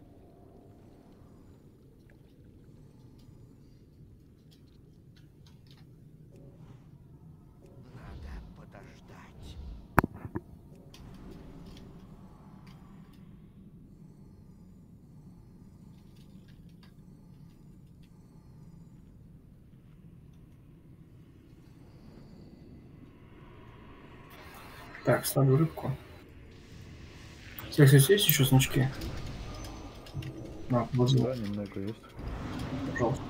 Так, ставлю рыбку. Секс, есть еще значки? На, возьму. Да, немного есть. Пожалуйста.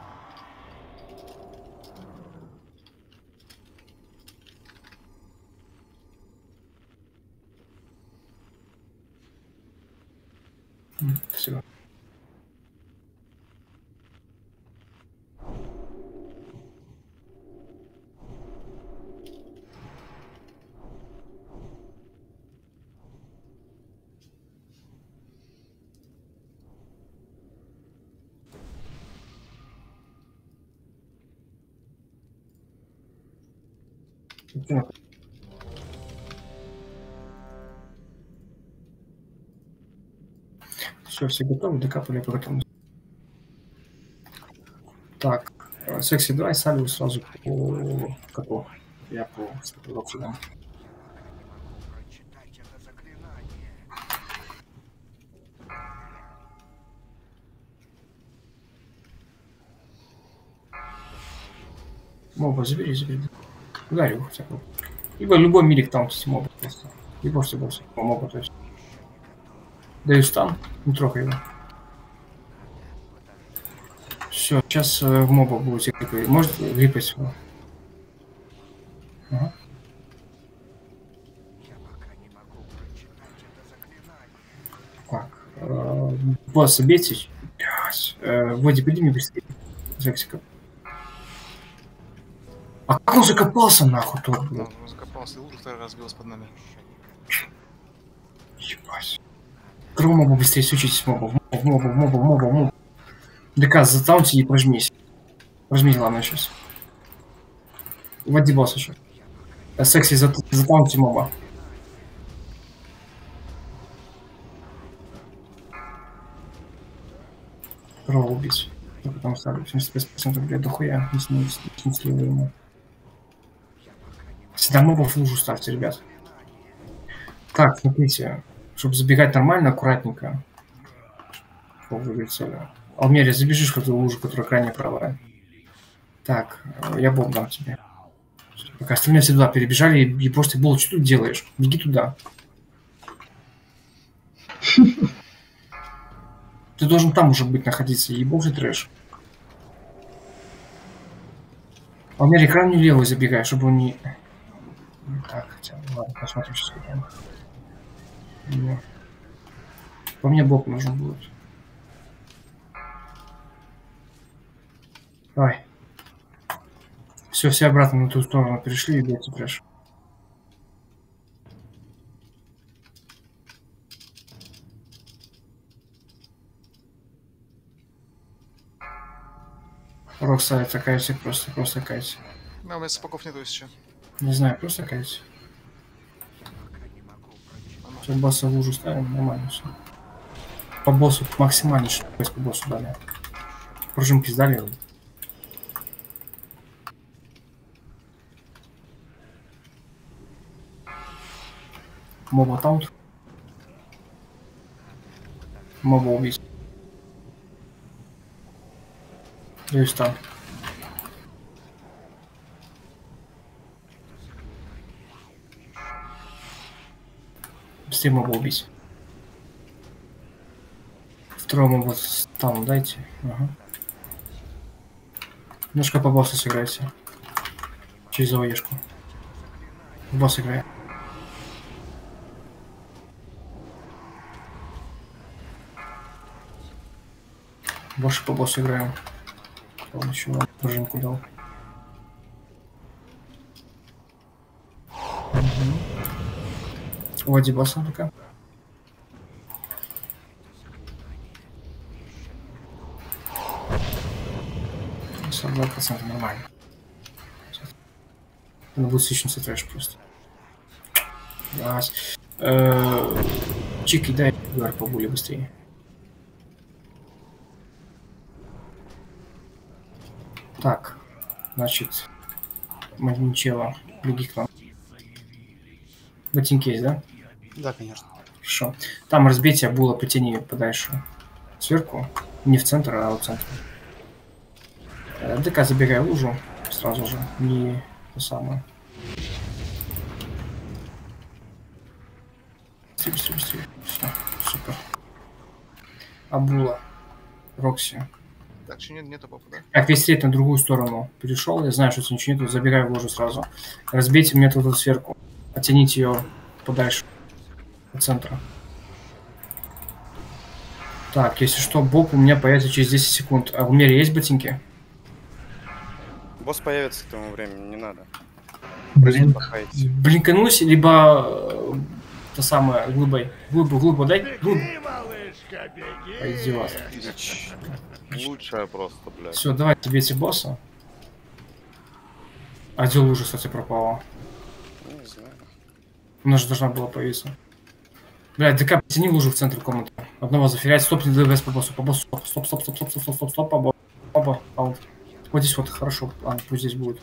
Спасибо. Все готовы, докапали потом. Так, секси, давай салю сразу по коту. Я по сюда. Моба, забери. Ударил хотя бы. Либо любой милик там с моба просто. Либо все босс по моба, то есть. Даю стан, не трогай его. Все, сейчас в моба будет такой. Может гриппать его. Ага. Так, босса бейте. Води, подними быстрее. Зексика. А как он закопался нахуй тут? Да, он закопался, и лужа второй раз разбилась под нами. Ебать. Кроме моба быстрее сучитесь в моба. ДК, затаунти и прожмись. Прожми, главное, сейчас. Води босс еще. Секси, затаунти моба. Крово убить. Я потом ставлю 75%, блядь, дохуя. Не слива ему. Всегда мобов в лужу ставьте, ребят. Так, смотрите. Чтобы забегать нормально, аккуратненько. Алмерия, забежишь в эту лужу, которая крайне правая. Так, я бомб дам тебе. Пока остальные все туда перебежали, и просто был, что ты делаешь? Беги туда. Ты должен там уже быть находиться, ебался трэш. Алмерия, крайне левый забегай, чтобы он не... Так, хотя ладно, посмотрим сейчас как. По мне бок нужен будет. Давай. Все обратно на ту сторону перешли и бейте трэш. Рокса, такая просто кайся. Да, у меня сапогов нету еще. Не знаю, просто кайся. Все, босса в лужу ставим, нормально все. По боссу максимально шипность по боссу дали. Пружинки сдали. Моба таунт. Моба убить. Даю стан. быстрее моба убить. Второго моба стану дайте. Ага. Немножко по боссу сыграйте. Через ОЕшку. Босс играет. Больше по боссу играем. Он еще пружинку дал. Уводи босса пока. Все, 2% нормально. Надо будет свечница трэш просто. Чики, дай удар по буле быстрее. Так, значит, Магничева, беги к нам. Ботинки есть, да? Да, конечно. Хорошо. Там разбитие было, притяни подальше. Сверху. Не в центр, а в центр. ДК забегай в лужу сразу же. Не то самое. Быстрее, быстрее. Все, супер. Абула. Рокси. Так, еще нету бафа, да? Так, весь рейд на другую сторону перешел. Я знаю, что здесь ничего нету. Забегай в ложу сразу. Разбейте мне тут сверху. Оттяните ее подальше. От центра. Так, если что, боб у меня появится через 10 секунд. А в мире есть ботинки? Босс появится к тому времени, не надо. Блин. Блинканулись, либо то самое, глыбой. Глыбу дай. Глыбу. Пойдет. Лучшая просто, блядь. Все, давайте бейте босса. А где лужа, кстати, пропала? Не знаю. У нас же должна была появиться. Блядь, ДК, потяни лужу в центр комнаты. Одного заферять. Стоп, не ДВС по боссу. По боссу. Стоп, стоп, стоп, стоп, стоп, стоп, стоп, стоп, по боссу. Оба, аут. Вот здесь вот, хорошо. Ладно, пусть здесь будет.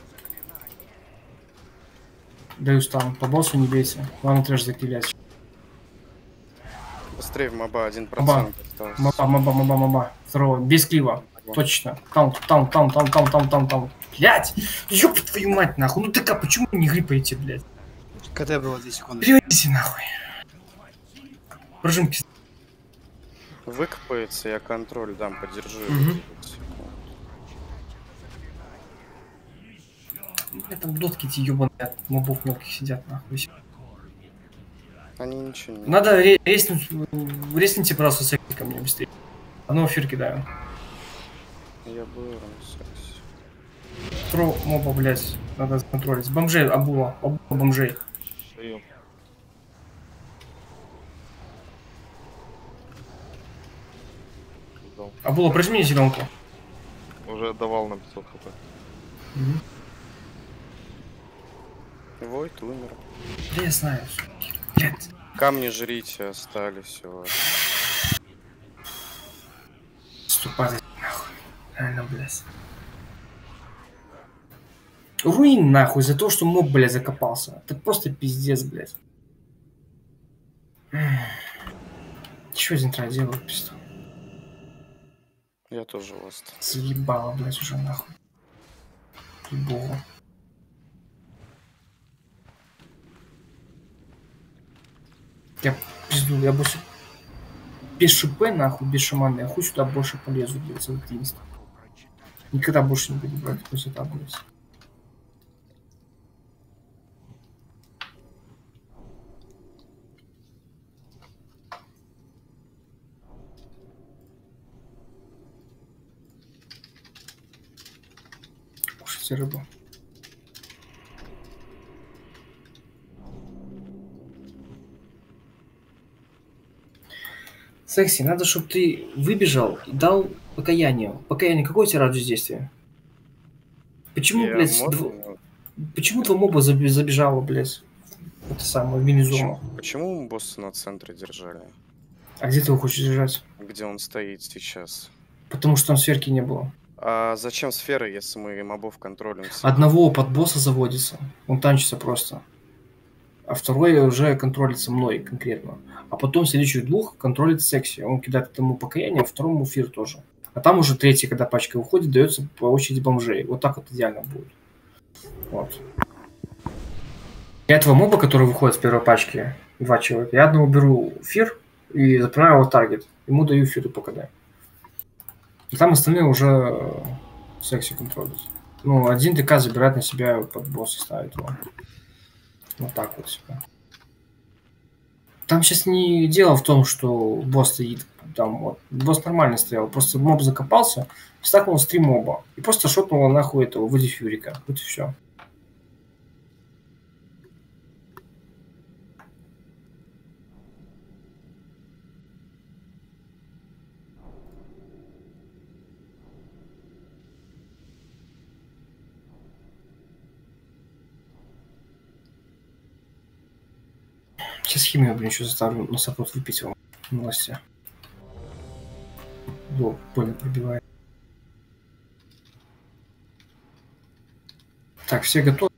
Даю стан. По боссу не бейте. Ладно, трэш закилять. Быстрее в моба 1%. Моба. Второго. Без клива. Точно. Таунт. Блядь! Ёб твою мать, нахуй. Ну ДК, почему не грипаете, блядь? КД было 2 секунды. Переводите нахуй. Прожимки. Выкопается, я контроль дам, подержу. Там дотки эти ёбаные от мобов мелких сидят, нахуй. Они ничего не... Надо ресните просто секси ко мне быстрее. Одного эфир кидаю. Я был секси. Второго моба, блядь, надо контролить. Бомжей, Абула бомжей. Абула, прожми мне зеленку. Уже давал на 500 хп. Войт умер. Да я знаю. Блядь. Камни жрите, остались всего. Ступай нахуй. Реально, блядь. Руин нахуй за то, что моб, блядь, закопался. Это просто пиздец, блядь. Чего один трай делать, пиздец? Я тоже ласт. Заебало, блядь, уже нахуй. Богу. Я пизду, я больше без ШП, нахуй, без шамана, я хоть сюда больше полезу, блядь, за активность. Никогда больше не буду брать после этого, блядь. Кушайте рыбу. Секси, надо, чтобы ты выбежал и дал покаяние. Покаяние, какой у тебя радиус действия? Почему, блядь, почему два моба забежало, блядь, это самое, в мини-зону? Почему мы босса на центре держали? А где ты его хочешь держать? Где он стоит сейчас? Потому что там сферки не было. А зачем сферы, если мы мобов контролим? Одного под босса заводится, он танчится просто. А второй уже контролится мной конкретно. А потом следующих двух контролит секси. Он кидает этому покаяние, а второму эфир тоже. А там уже третий, когда пачка выходит, дается по очереди бомжей. Вот так вот идеально будет. Вот. Для этого моба, который выходит с первой пачки, 2 человека. Я одного беру эфир и запоминаю его таргет. Ему даю эфир и покидай. И там остальные уже секси контролят. Ну, один ДК забирает на себя под босса, ставит его. Вот так вот себя. Там сейчас не дело в том, что босс стоит там вот. Босс нормально стоял. Просто моб закопался, стакнул с 3 моба. И просто шотнул нахуй этого Води Фьюрика. Вот и все. Сейчас химию, блин, еще заставлю на саппорт выпить его. Милости. Во, больно пробивает. Так, все готовы?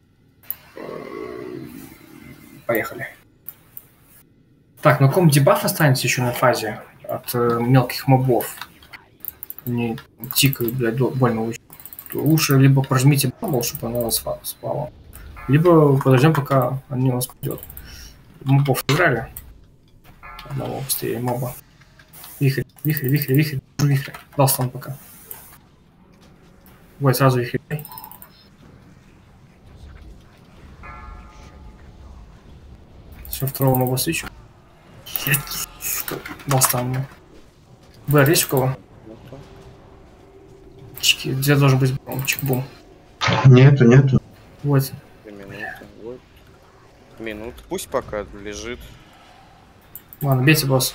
Поехали. Так, на ком дебаф останется еще на фазе от мелких мобов? Они тикают, блядь, больно очень. Лучше либо прожмите бабл, чтобы она вас спала. Либо подождем, пока они у нас придет. Мобов играли. Одного быстрее моба. Вихрь, вихрь, вихрь, вихрь, вихрь. Дал стан пока. Ой, сразу вихрь. Все, второго моба свечу. Дал стан мне. БР есть у кого? Чики, где должен быть чик-бум? Нету. Вот. Минут. Пусть пока лежит. Ладно, бейте босса.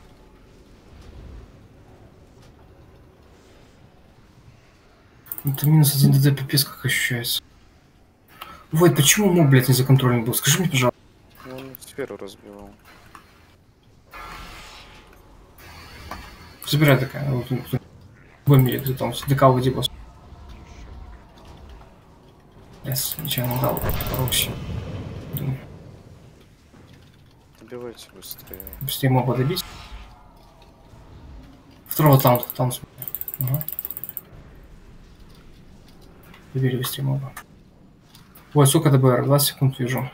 Это минус 1 ДД, пипец как ощущается. Войт, почему моб, блядь, не законтролен был? Скажи мне, пожалуйста. Он сферу разбивал. Забирай такая. Вот, в мире, где там ДК уводи босса. Yes, ничего не дал. Вообще. Добивайте быстрее. Быстрее моба добить. Второго таунт. Ага. Добили быстрее моба. Ой, сколько ДБР? 20 секунд вижу.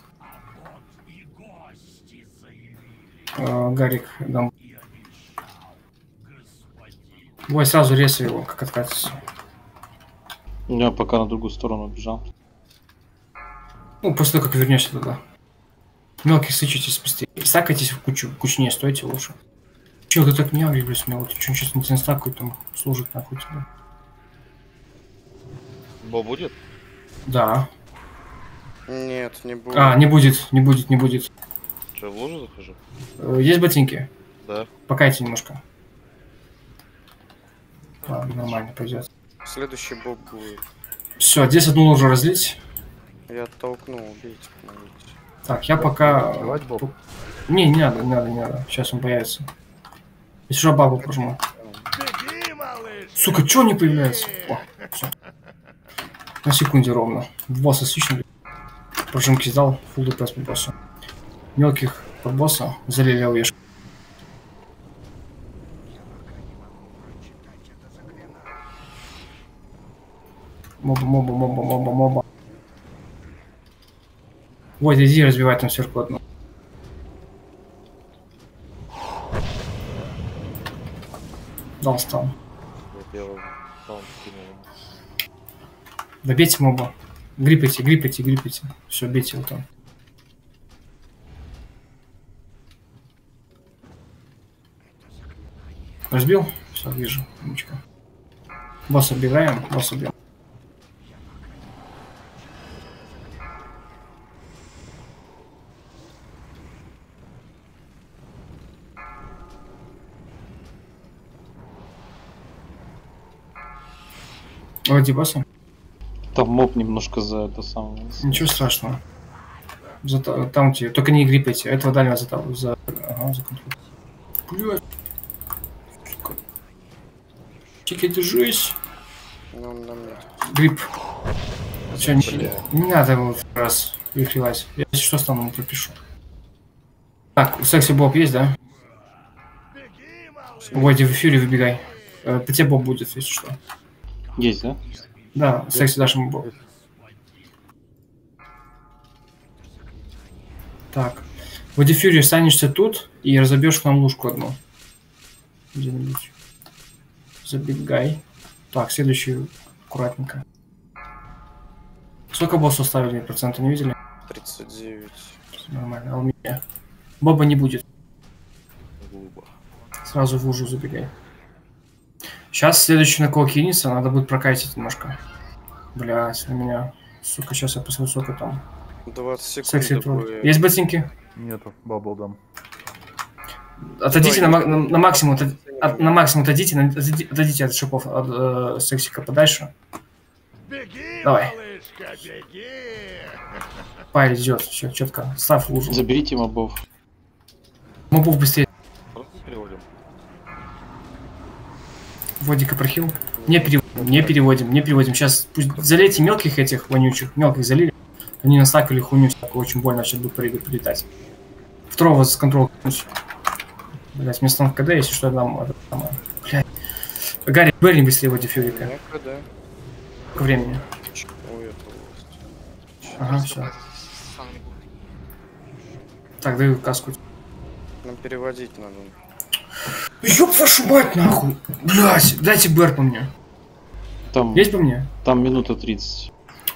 Гарик, дам. Ой, сразу резай его, как откатится. Я пока на другую сторону бежал. Ну, после того, как вернешься туда. Мелких сычитесь быстрее. Стакайтесь в кучнее, стойте лучше. Чё, ты так не агрибись, меня вот что сейчас не стакают, там служит нахуй тебе. Бо будет? Да. Нет, не будет. А, не будет. Что, в лужу захожу? Есть ботинки? Да. Покайте немножко. Ладно, нормально, пойдет. Следующий боб будет. Все, здесь одну лужу разлить. Я оттолкнул, убейте, помогите. Так, я пока... Не надо. Сейчас он появится. Если что, бабу прожму. Сука, чё не появляется? О, всё. На секунде ровно. Босса свичнули. Прожимки сдал, фулл ДПС по боссу. Мелких под босса залили ОЕшку. Моба. Вот, иди разбивай там сверху одну. Дал стан. Добейте моба. Гриппайте. Все, бейте его там. Разбил? Все, вижу. Умничка. Босса убиваем. Вроде босса. Там моб немножко за это самое. Ничего страшного. Там тебе. Только не гриппайте. Этого дальнего за контроль. Блядь. Сука. Чики, держись. Грипп. Че, не надо его раз вихревать. Я если что стану, не пропишу. Так, секси боб есть, да? Войди в эфире, выбегай. По тебе боб будет, если что. Есть, да? Да, секси дашь ему боб. Так. В Дефюре останешься тут и разобьешь нам лужку одну. Где-нибудь. Забегай. Так, следующий аккуратненько. Сколько боссов ставили? Процента не видели? 39. Нормально. А у меня? Боба не будет. Глупо. Сразу в лужу забегай. Сейчас следующий на кого кинется, надо будет прокатить немножко. Блядь, у меня... Сука, сейчас я посмотрю, сколько там. 20 секунд. Секси будет. Есть ботинки? Нету, баблдам. Отойдите на максимум, на максимум отойдите, отойдите от шипов, от сексика подальше. Давай. Парень идет, все четко. Ставь лужу. Заберите мобов. Мобов быстрее. Переводим. Водика прохил. Не переводим. Сейчас пусть залейте мелких этих вонючих, мелких залили. Они настакали хуйню всякую, очень больно сейчас будут прилетать. Второго с контролем. Блять, мне станов КД, если что, нам... Блять. Гарри, Берни быстрее его дефюрика. Сколько времени? Ага, все. Так, даю каску. Нам переводить надо. Ёб вашу мать, нахуй! Блять, дайте БР по мне. Там, есть по мне? Там минута 30.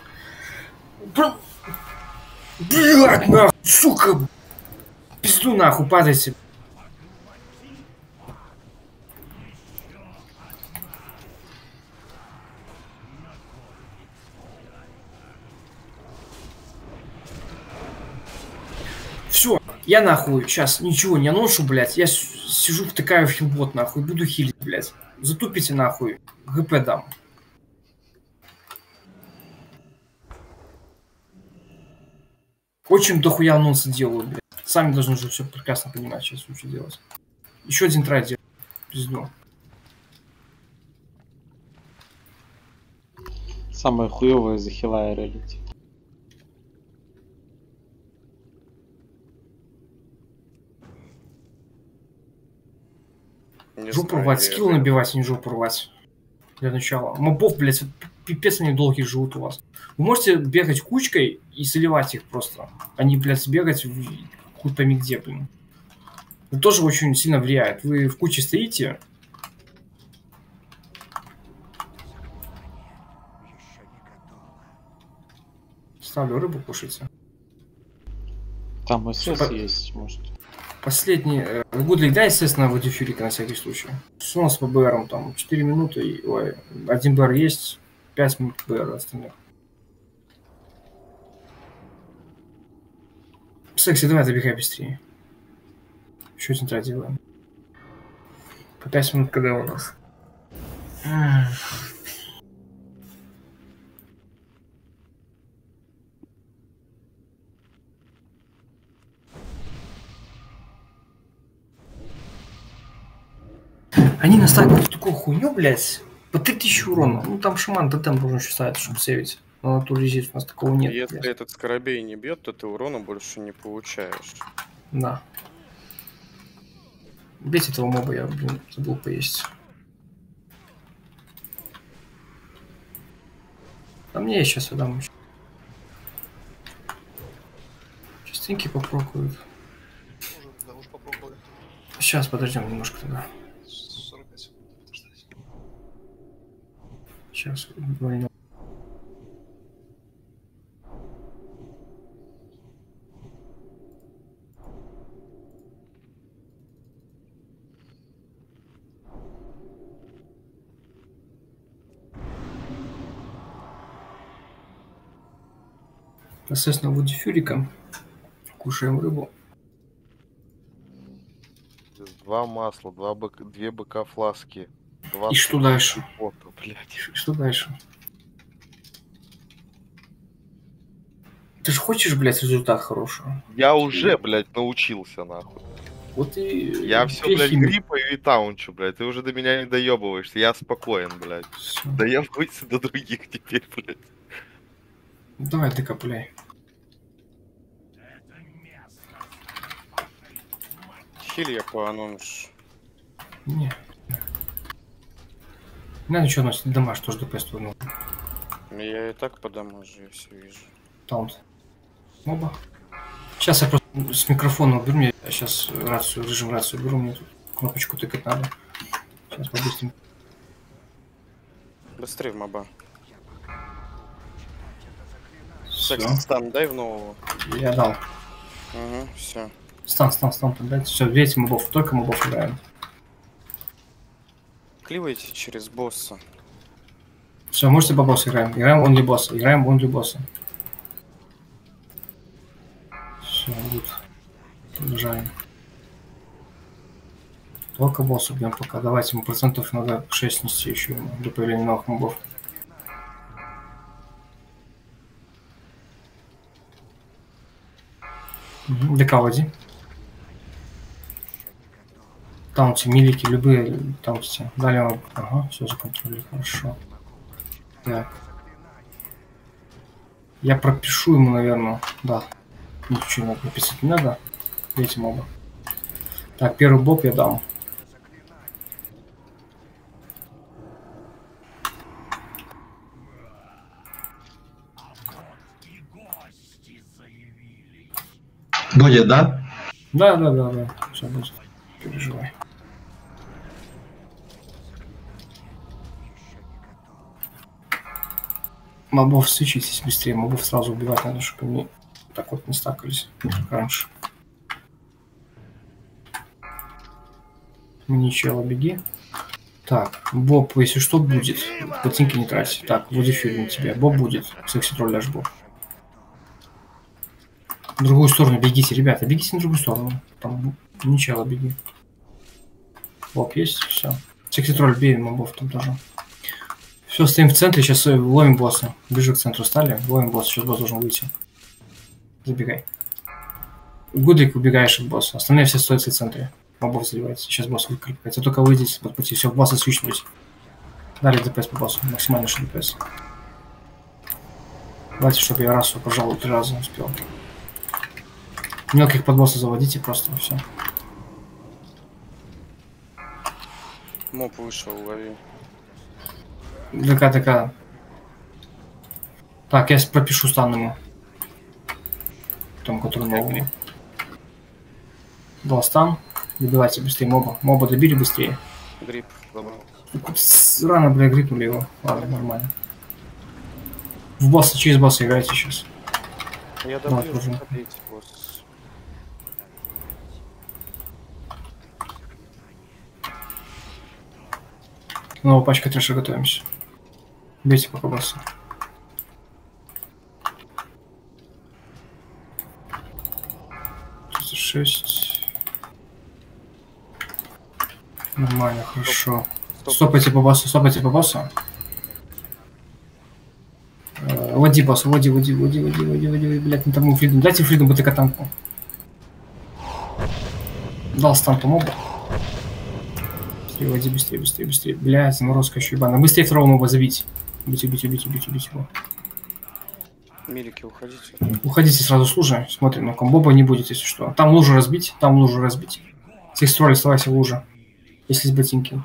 Блять, нахуй, сука! Пизду нахуй, падайте. Все, я нахуй сейчас ничего не ношу, блять. Я сижу, втыкаю в хилбот, нахуй, буду хилить, блять. Затупите нахуй, ГП дам. Очень дохуя анонсы делаю, блядь. Сами должны же все прекрасно понимать, сейчас лучше делать. Еще один трай делаю. Пизду. Самое хуевое за хила релити. Жопу рвать, скилл набивать, а не жопу рвать. Для начала. Мобов, блядь, пипец они долгие живут у вас. Вы можете бегать кучкой и заливать их просто. Они, блядь, бегать хуй пойми где, блин. Это тоже очень сильно влияет. Вы в куче стоите. Ставлю рыбу, кушайте. Там СС есть, может. Последний. Гудлик, дай, естественно, в дефюрика на всякий случай. Что у нас по БРам? Там 4 минуты. Ой, 1 БР есть, 5 минут БР остальных. Секси, давай забегай быстрее. Еще один трай делаем. По 5 минут когда у нас. Они настаивают такую хуйню, блядь, по 3000 урона. Ну там шаман тотем должен еще ставить, чтобы сейвить. Но на ту резist у нас такого нет. Если блядь. этот скоробей не бьет, то ты урона больше не получаешь. Да. Бейте этого моба, я, блин, забыл поесть. А мне я сейчас отдам еще. Частеньки попробуют. Да, уж попробовали. Сейчас подождем немножко тогда. 45 секунд подождать. Сейчас вольно. Естественно, в дефюрика. Кушаем рыбу. 2 масла, 2 БК фласки. И что дальше? Пота, блядь. Что дальше? Ты же хочешь, блядь, результат хороший? Я уже, блядь, научился, нахуй. Вот и... Я все, блядь, гриппаю и таунчу, блядь. Ты уже до меня не доебываешься. Я спокоен, блядь. Доебывайся до других теперь, блядь. Давай ты копляй. Хиль я по анонсу. Не. Не надо ничего носить. Дамаж тоже ДПС твой. Я и так по дамажу, я все вижу. Таунт. Моба. Сейчас я просто с микрофона уберу, мне сейчас рацию, режим рацию уберу, мне тут кнопочку тыкать надо. Сейчас побыстрее. Быстрее в моба. Всё. Секс, стан дай в нового. Я дал. Угу, все. Стан, подать. Все, видите, мобов, только мобов играем. Кливайте через босса. Все, можете по боссу играем. Играем онли босса. Играем онли босса. Все, вот. Продолжаем. Только босса бьем пока. Давайте ему процентов надо 6 нести еще до появления новых мобов. ДК води. Таунти, милики, любые таунти. Далее, ага, все законтролировали, хорошо. Так. Я пропишу ему, наверное, да. Ничего надо написать не надо. Эти мобы. Так, первый боб я дам. Будет, да? Да. Все будет. Переживай. Мобов свечитесь быстрее, мобов сразу убивать надо, чтобы они так вот не стакались, как раньше. Ничего, беги. Так, Боб, если что, будет. Ботинки не трать. Так, вроде фильм на тебя. Боб будет. Секси-тролль аж Боб. В другую сторону бегите, ребята. Бегите на другую сторону. Там ничего, беги. Боб есть? Все. Секси-тролль, бей мобов там тоже. Все, стоим в центре, сейчас ловим босса. Ближе к центру стали, ловим босса, сейчас босс должен выйти. Забегай. Гудрик, убегаешь от босса. Остальные все стоят в центре. Мобов заливается. Сейчас босс выкрикивается. Только выйдите под пути. Все, босса свичнуть. Далее ДПС по боссу. Максимально ДПС. Давайте, чтобы я расу, пожалуй, 3 раза успел. Мелких под босса заводите просто, все. Моб вышел, лови. ДК. Так, я пропишу стан ему. Том, который новый. Дал стан. Добивайте быстрее моба. Моба добили быстрее. Грипп забрал. Рано, бля, грипнули его. Ладно, нормально. В босса, через босса играйте сейчас. Я добью, добейте босса. Новая пачка трэша, готовимся. Бейте пока босса. Шесть. Нормально, хорошо. Стопайте по боссу, Води босса, води, блядь, не тому фридом. Дайте фридом БТК танку. Дал стан по мобу. Води быстрее. Блядь, заморозка еще ебаная. Быстрее второго моба забить. Убить его. Милики, уходите. Уходите сразу с лужи. Смотрим, но комбоба не будет, если что. Там лужу разбить. Секс-тролль, оставайся в луже. Если с ботинки.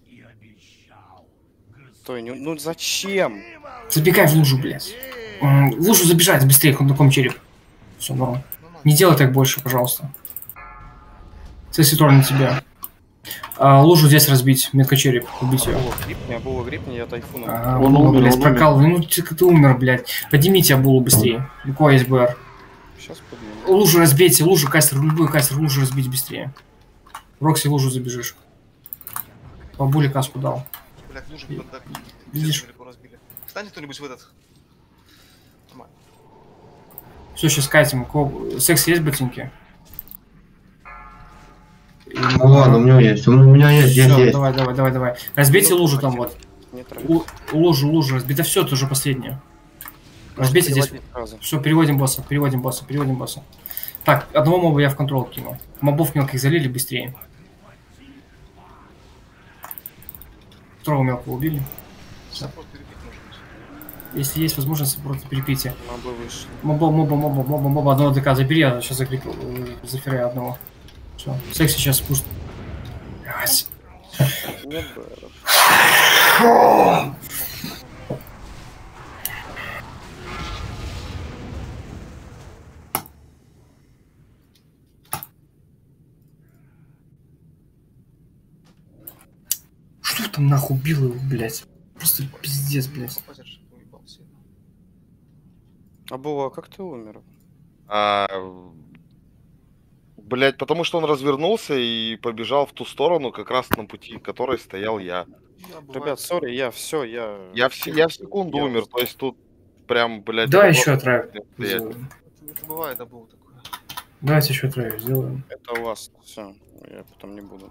Стой, ну зачем? Забегай в лужу, блядь. В лужу забежать быстрее, на ком череп. Все, норм. Не делай так больше, пожалуйста. Секс-тролль на тебя. Лужу здесь разбить, метка череп, убить ее. Абула грипни, я тайфуном. Он умер, прокалывай. Ну ты умер, блядь. Поднимите Абулу быстрее. Легко есть БР. Сейчас поднимем. Лужу разбейте, лужу, кастер, любой кастер, лужу разбить быстрее. Рокси, лужу забежишь. По Абуле каску дал. Блядь, лужу так. Видишь? Разбили. Встанет кто-нибудь в этот. Нормально. Все, сейчас катим. Секс есть ботинки? Ну ладно, у меня есть, Всё, давай. Разбейте лужу там вот. Лужу разбить. Да все, это уже последнее. Разбейте здесь. Все, переводим босса. Так, одного моба я в контрол кину. Мобов мелких залили быстрее. Второго мелкого убили. Если есть возможность, просто перепейте. Моба, одного ДК забери, я сейчас заферяю одного. Все, секси сейчас спуск. Нет, там нахуй убил его, блядь. Просто пиздец, блядь. А Бува, как ты умер? Блять, потому что он развернулся и побежал в ту сторону, как раз на пути которой стоял я. Ребят, сори, я в секунду умер, то есть тут прям, блядь... Давай еще трек. Это бывает, да, было такое. Давайте еще трек сделаем. Это у вас, все, я потом не буду.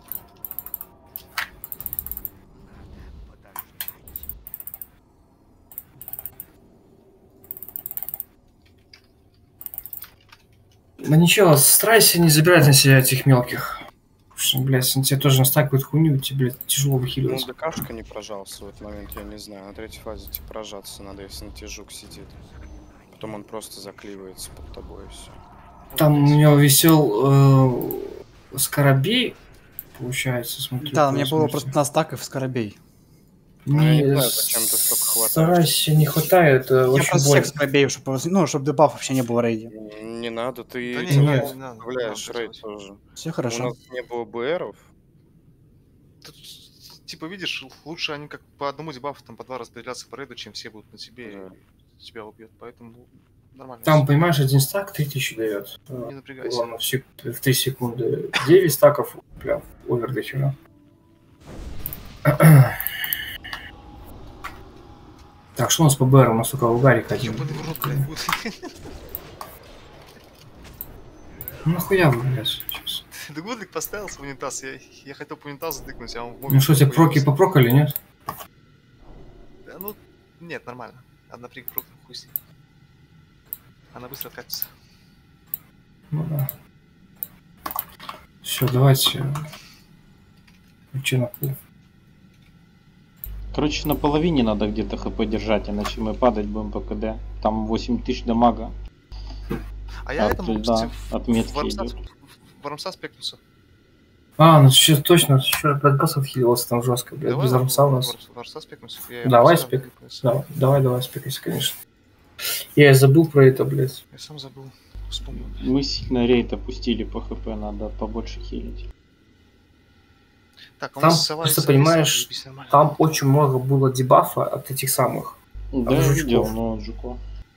Да ничего, старайся не забирать на себя этих мелких. Потому что, блядь, они тебе тоже настакивают хуйню, тебе, блядь, тяжело Ну, выхиливать. ДКшка не прожался в этот момент, я не знаю. На третьей фазе тебе прожаться надо, если на тебе жук сидит. Потом он просто заклеивается под тобой и все. Там у него висел Скоробей, получается, смотрю. Да, у меня было просто на стаков Скоробей. Я не знаю, зачем ты столько хватаешь. Старайся, не хватает, это Я очень просто больно. всех Скоробеев, чтобы дебаф вообще не было в рейде. Не надо, ты Да нет, вставляешь рейд тоже. Все хорошо. У нас не было БРов. Тут, типа, видишь, лучше они как по одному дебафу, там, по 2 распределяться по рейду, чем все будут на тебе и тебя убьют. Поэтому нормально. Там, понимаешь, один стак 3000 дает. Не напрягайся. Ладно, в 3 секунды 9 стаков, прям овер до хера. Так, что у нас по БР? У нас только угарик один. Ёбаный в рот, блядь, будет. Ну нахуя вы, блядь, сейчас? Ты гудлик поставил в унитаз, я хотел по унитазу тыкнуть, а он в Ну что, тебе проки попрокали, нет? Да, ну, нет, нормально. Одна прик прок, хуй с ней. Она быстро откатится. Ну да. Все, давайте. Че на пол? Короче, на половине надо где-то хп держать, иначе мы падать будем по КД. Там 8000 дамага. А я этому, да, отметки Вармса спекнулся. А, ну сейчас точно, еще 5 боссов хилился там жестко, блядь, без Вармса у нас. Вармса спекнулся. Давай спек. Давай спекайся, конечно. Я и забыл про это, блядь. Я сам забыл. Вспомнил. Мы сильно рейд опустили по хп, надо побольше хилить. Так, там, просто понимаешь, там очень много было дебафа от этих самых. Да, я видел, но Жуко.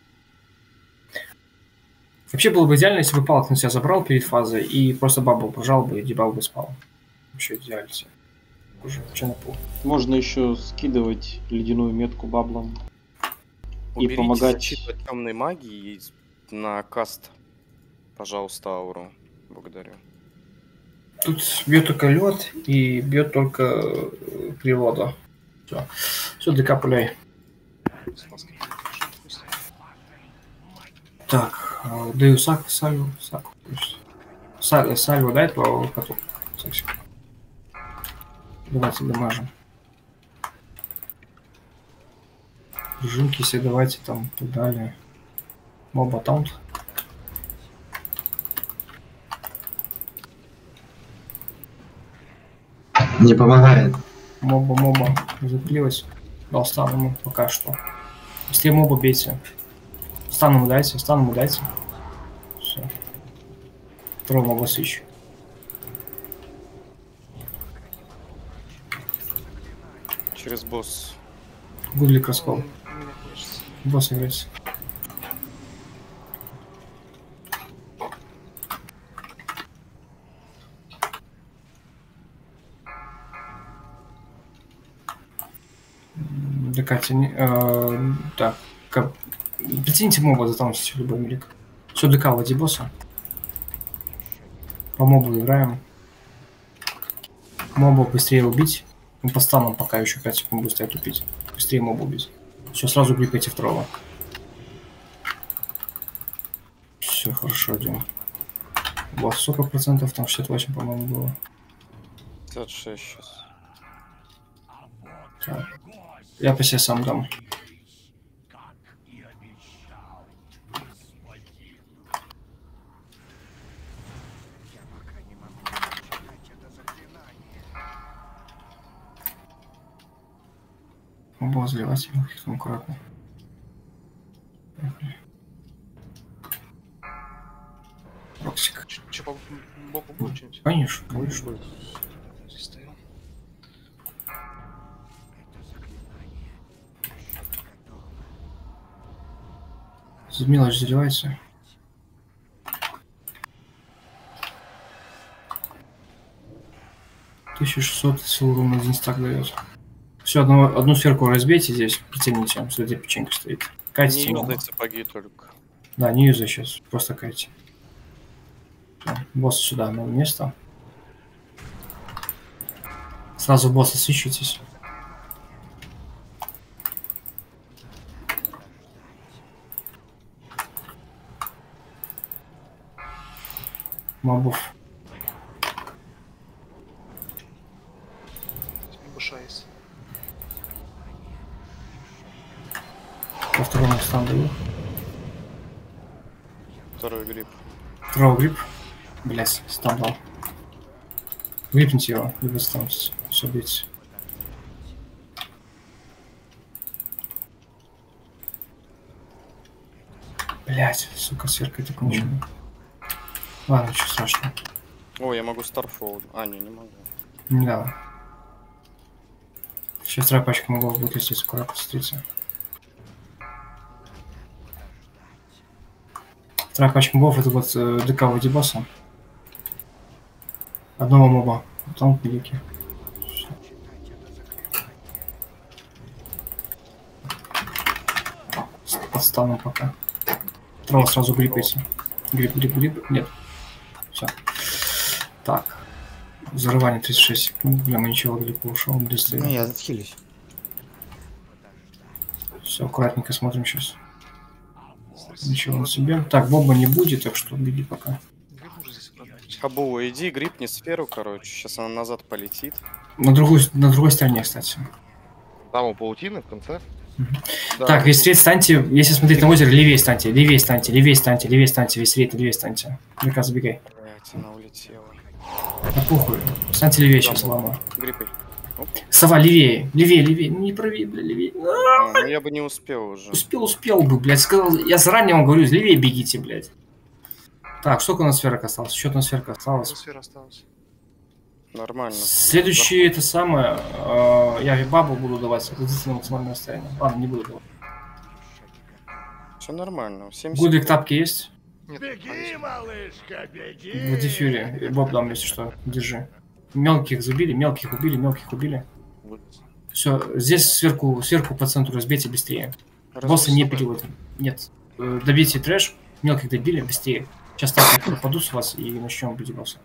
Вообще было бы идеально, если бы палок на себя забрал перед фазой и просто бабу пожал бы и дебаф бы спал. Вообще идеально. Уже, что на пол. Можно еще скидывать ледяную метку баблом. Уберите и помогать защиту от темной магии на каст. Пожалуйста, ауру. Благодарю. Тут бьет только лед и бьет только природа. Все, ДК пуляй. Так, даю сальву. Сальву дай по коту. Давайте дамажим. Жинки все давайте там далее. Моба таунт. Не помогает. Моба. Заклилась. Дал стан ему пока что. Быстрее моба бейте. Стан ему дайте. Все. Второй моба свич. Через босс. Гуглик раскол. Босс играется. Докатя, так, притяните моба, затаунсите любой милик. Все, ДК, води босса. По мобу играем. Моба быстрее убить. Ну, по станам пока еще 5 секунд быстрее тупить. Быстрее моба убить. Все, сразу кликайте второго. Все, хорошо, идем. Босс, сколько процентов? Там 68, по-моему, было. 56 сейчас. Так. Я по себе сам дам. Босс, заливайте их там аккуратно. Роксик. Че, по боку будет что-нибудь? Конечно. Здесь стоял. Мелочь заливается. $1600 сил ровно 1 стак дает. Все, одну сферку разбейте здесь, прицельните, что эта печенька стоит. Катите. Не юзай сапоги только. Да, не юзай сейчас, просто катите. Босс сюда, на место. Сразу босса свечитесь. Мобов. Буша есть. По второму стану даю. Второй гриб. Второй гриб. Блять, стан дал. Грипните его, либо станьте. Все, бейте. Блять, сука, сверка это кончено. Ладно, ничего страшного. О, я могу Starfall. А, не могу. Да. Сейчас вторая пачка могла будет, если аккуратно встретиться. Вторая пачка мобов это вот ДК в босса. Одного моба. Там великий. Подстану пока. Трава сразу гриппайте. Грип. Нет. Все. Так. Взрывание 36 секунд. Бля, мы ничего далеко ушел. Быстрее. Ну, я отхилюсь. Все, аккуратненько смотрим сейчас. Ничего на себе. Так, бомба не будет, так что беги пока. Хабу, иди, грипни сферу, короче. Сейчас она назад полетит. На другой стороне, кстати. Там у паутины в конце. Да, так, весь рейд станьте, если смотреть на озеро, левее станьте, весь рейд, левее станьте. Ну-ка, забегай. Блять, она улетела. Да похуй, станьте левее сейчас, лама. Гриппой. Сова, левее, не прави, бля, левее. Ну я бы не успел уже. Успел бы, блядь, сказал, я заранее вам говорю, левее бегите, блядь. Так, сколько у нас сферок осталось? Еще одна сферка осталась. Сфера осталась. Нормально. Следующее это самое, я бабу буду давать, отвратительное максимальное расстояние. Ладно, не буду давать. Все нормально. 70 Гудлик тапки есть? Нет. Беги, малышка, беги! В дефюре. Боб дам, если что. Держи. Мелких забили, мелких убили. Все, здесь сверху по центру разбейте быстрее. Босса не переводим. Нет. Добейте трэш, мелких добили быстрее. Сейчас так пропаду с вас и начнем бить босса.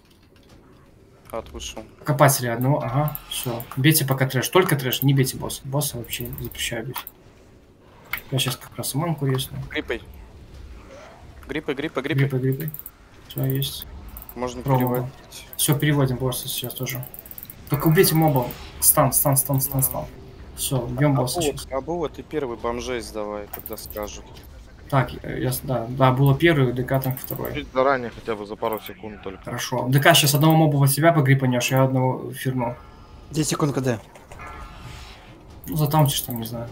Вышел. Копатели одного, ага, все. Бейте пока трэш. Только трэш, не бейте босса. Босса вообще запрещаю бить. Я сейчас как раз манку резну. Гриппой. Все, есть. Можно переводить. Все, переводим босса сейчас тоже. Только убейте моба. Стан. Все, бьем босса сейчас. А было ты первый бомжей сдавай, когда скажут. Так, да, было первый, ДК там второй. Чуть заранее, хотя бы за пару секунд только. Хорошо. ДК сейчас одного моба от себя погрипанешь, я одного фирну. 10 секунд КД. Ну, затаунтишь там, не знаю.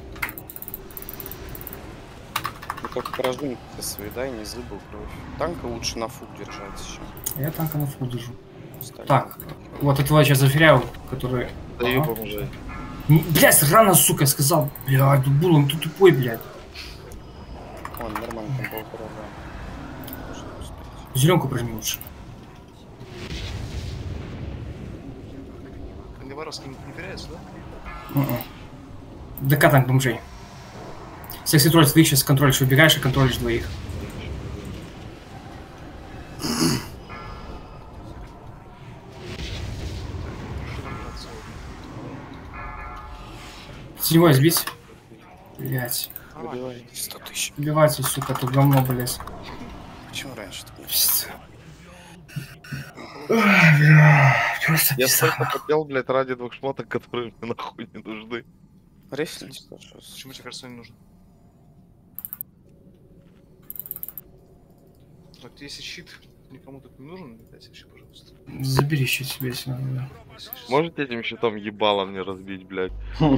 Ну только поражение свои, дай, не зыбал кровь. Танка лучше на фуг держать еще. Я танка на фуг держу. Так, вот этого я сейчас заферяю, который... Даю бомжей. Блядь, рано, сука, сказал. Блядь, был он тут тупой, блядь. Он нормально там был корабля. Зеленку прожми лучше. Ливаровский не теряется, да? ДК танк бомжей. Секси тролль, ты их сейчас контролишь, убегаешь и контролишь двоих. Теневой сбить. Блять. Выбивайте 100 тысяч. Убивайте, сука, тут говно, блять. Почему раньше-то не Просто я столько хотел, блядь, ради 2 шмоток, которые мне нахуй не нужны. Рестлинг. Почему тебе кажется, не нужно? Так, если щит никому тут не нужен, дайте вообще, пожалуйста. Забери щит себе, если надо. Можете этим щитом ебало мне разбить, блядь?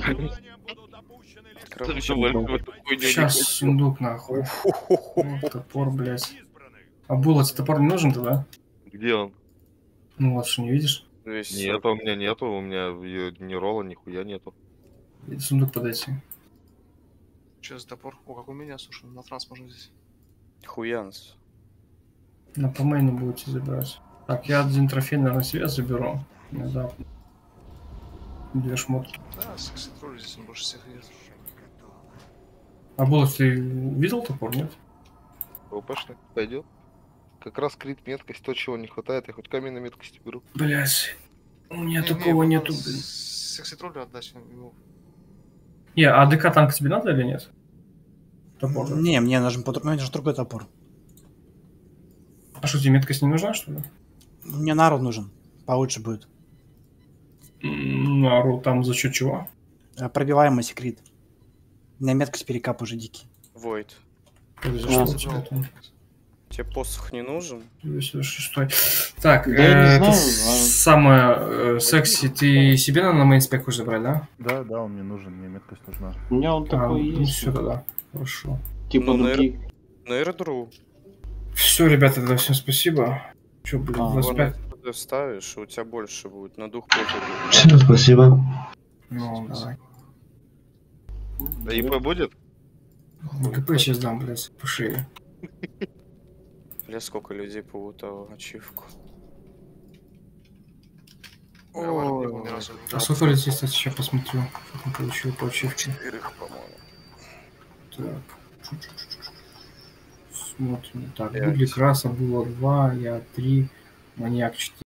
Сейчас сундук нахуй. Топор, блядь. А булот топор не нужен тогда? Где он? Ну вот, что не видишь? Нет, у меня нету, у меня ни ролла, нихуя нету. Сундук подойти. Че за топор? О, как у меня, слушай, на транс можно здесь. Хуянс. На по мейну будете забирать. Так, я один трофей, наверное, себе заберу. Внезапно. 2 шмотки. Да, секс-тролль здесь он больше всех идет. А Булат, ты видел топор, нет? ОПшный пойдет. Как раз крит меткость, то, чего не хватает, я хоть камень на меткости беру. Блять. У меня такого нету, блин. Секс-троллю отдать ему. Не, а АДК танк тебе надо или нет? Топор. Не, мне нужен другой топор. А что, тебе меткость не нужна, что ли? Мне нару нужен. Получше будет. Нару там за счет чего? Пробиваемый секрет. У меня меткость перекап уже дикий. Войд. Тебе посох не нужен? 206. Так, Да я не знаю, самое секси, ты себе на мейнспек хочешь забрать, да? Да, да, он мне нужен, мне меткость нужна. У меня он такой ну есть. все тогда. Хорошо. Типа Ну, другие. на эрдру. Все, ребята, тогда всем спасибо. Че, блин, 25? Ты ставишь, у тебя больше будет. На дух пофигу. Всем спасибо. Ну, давай. А ИП будет? КП сейчас дам, блядь, по шее. Бля, сколько людей по ачивку. А сколько людей, кстати, сейчас посмотрю, что там получил по ачивке. 4, по-моему. Так. Смотрим. Так, Гудли Краса было 2, я 3, Маньяк 4.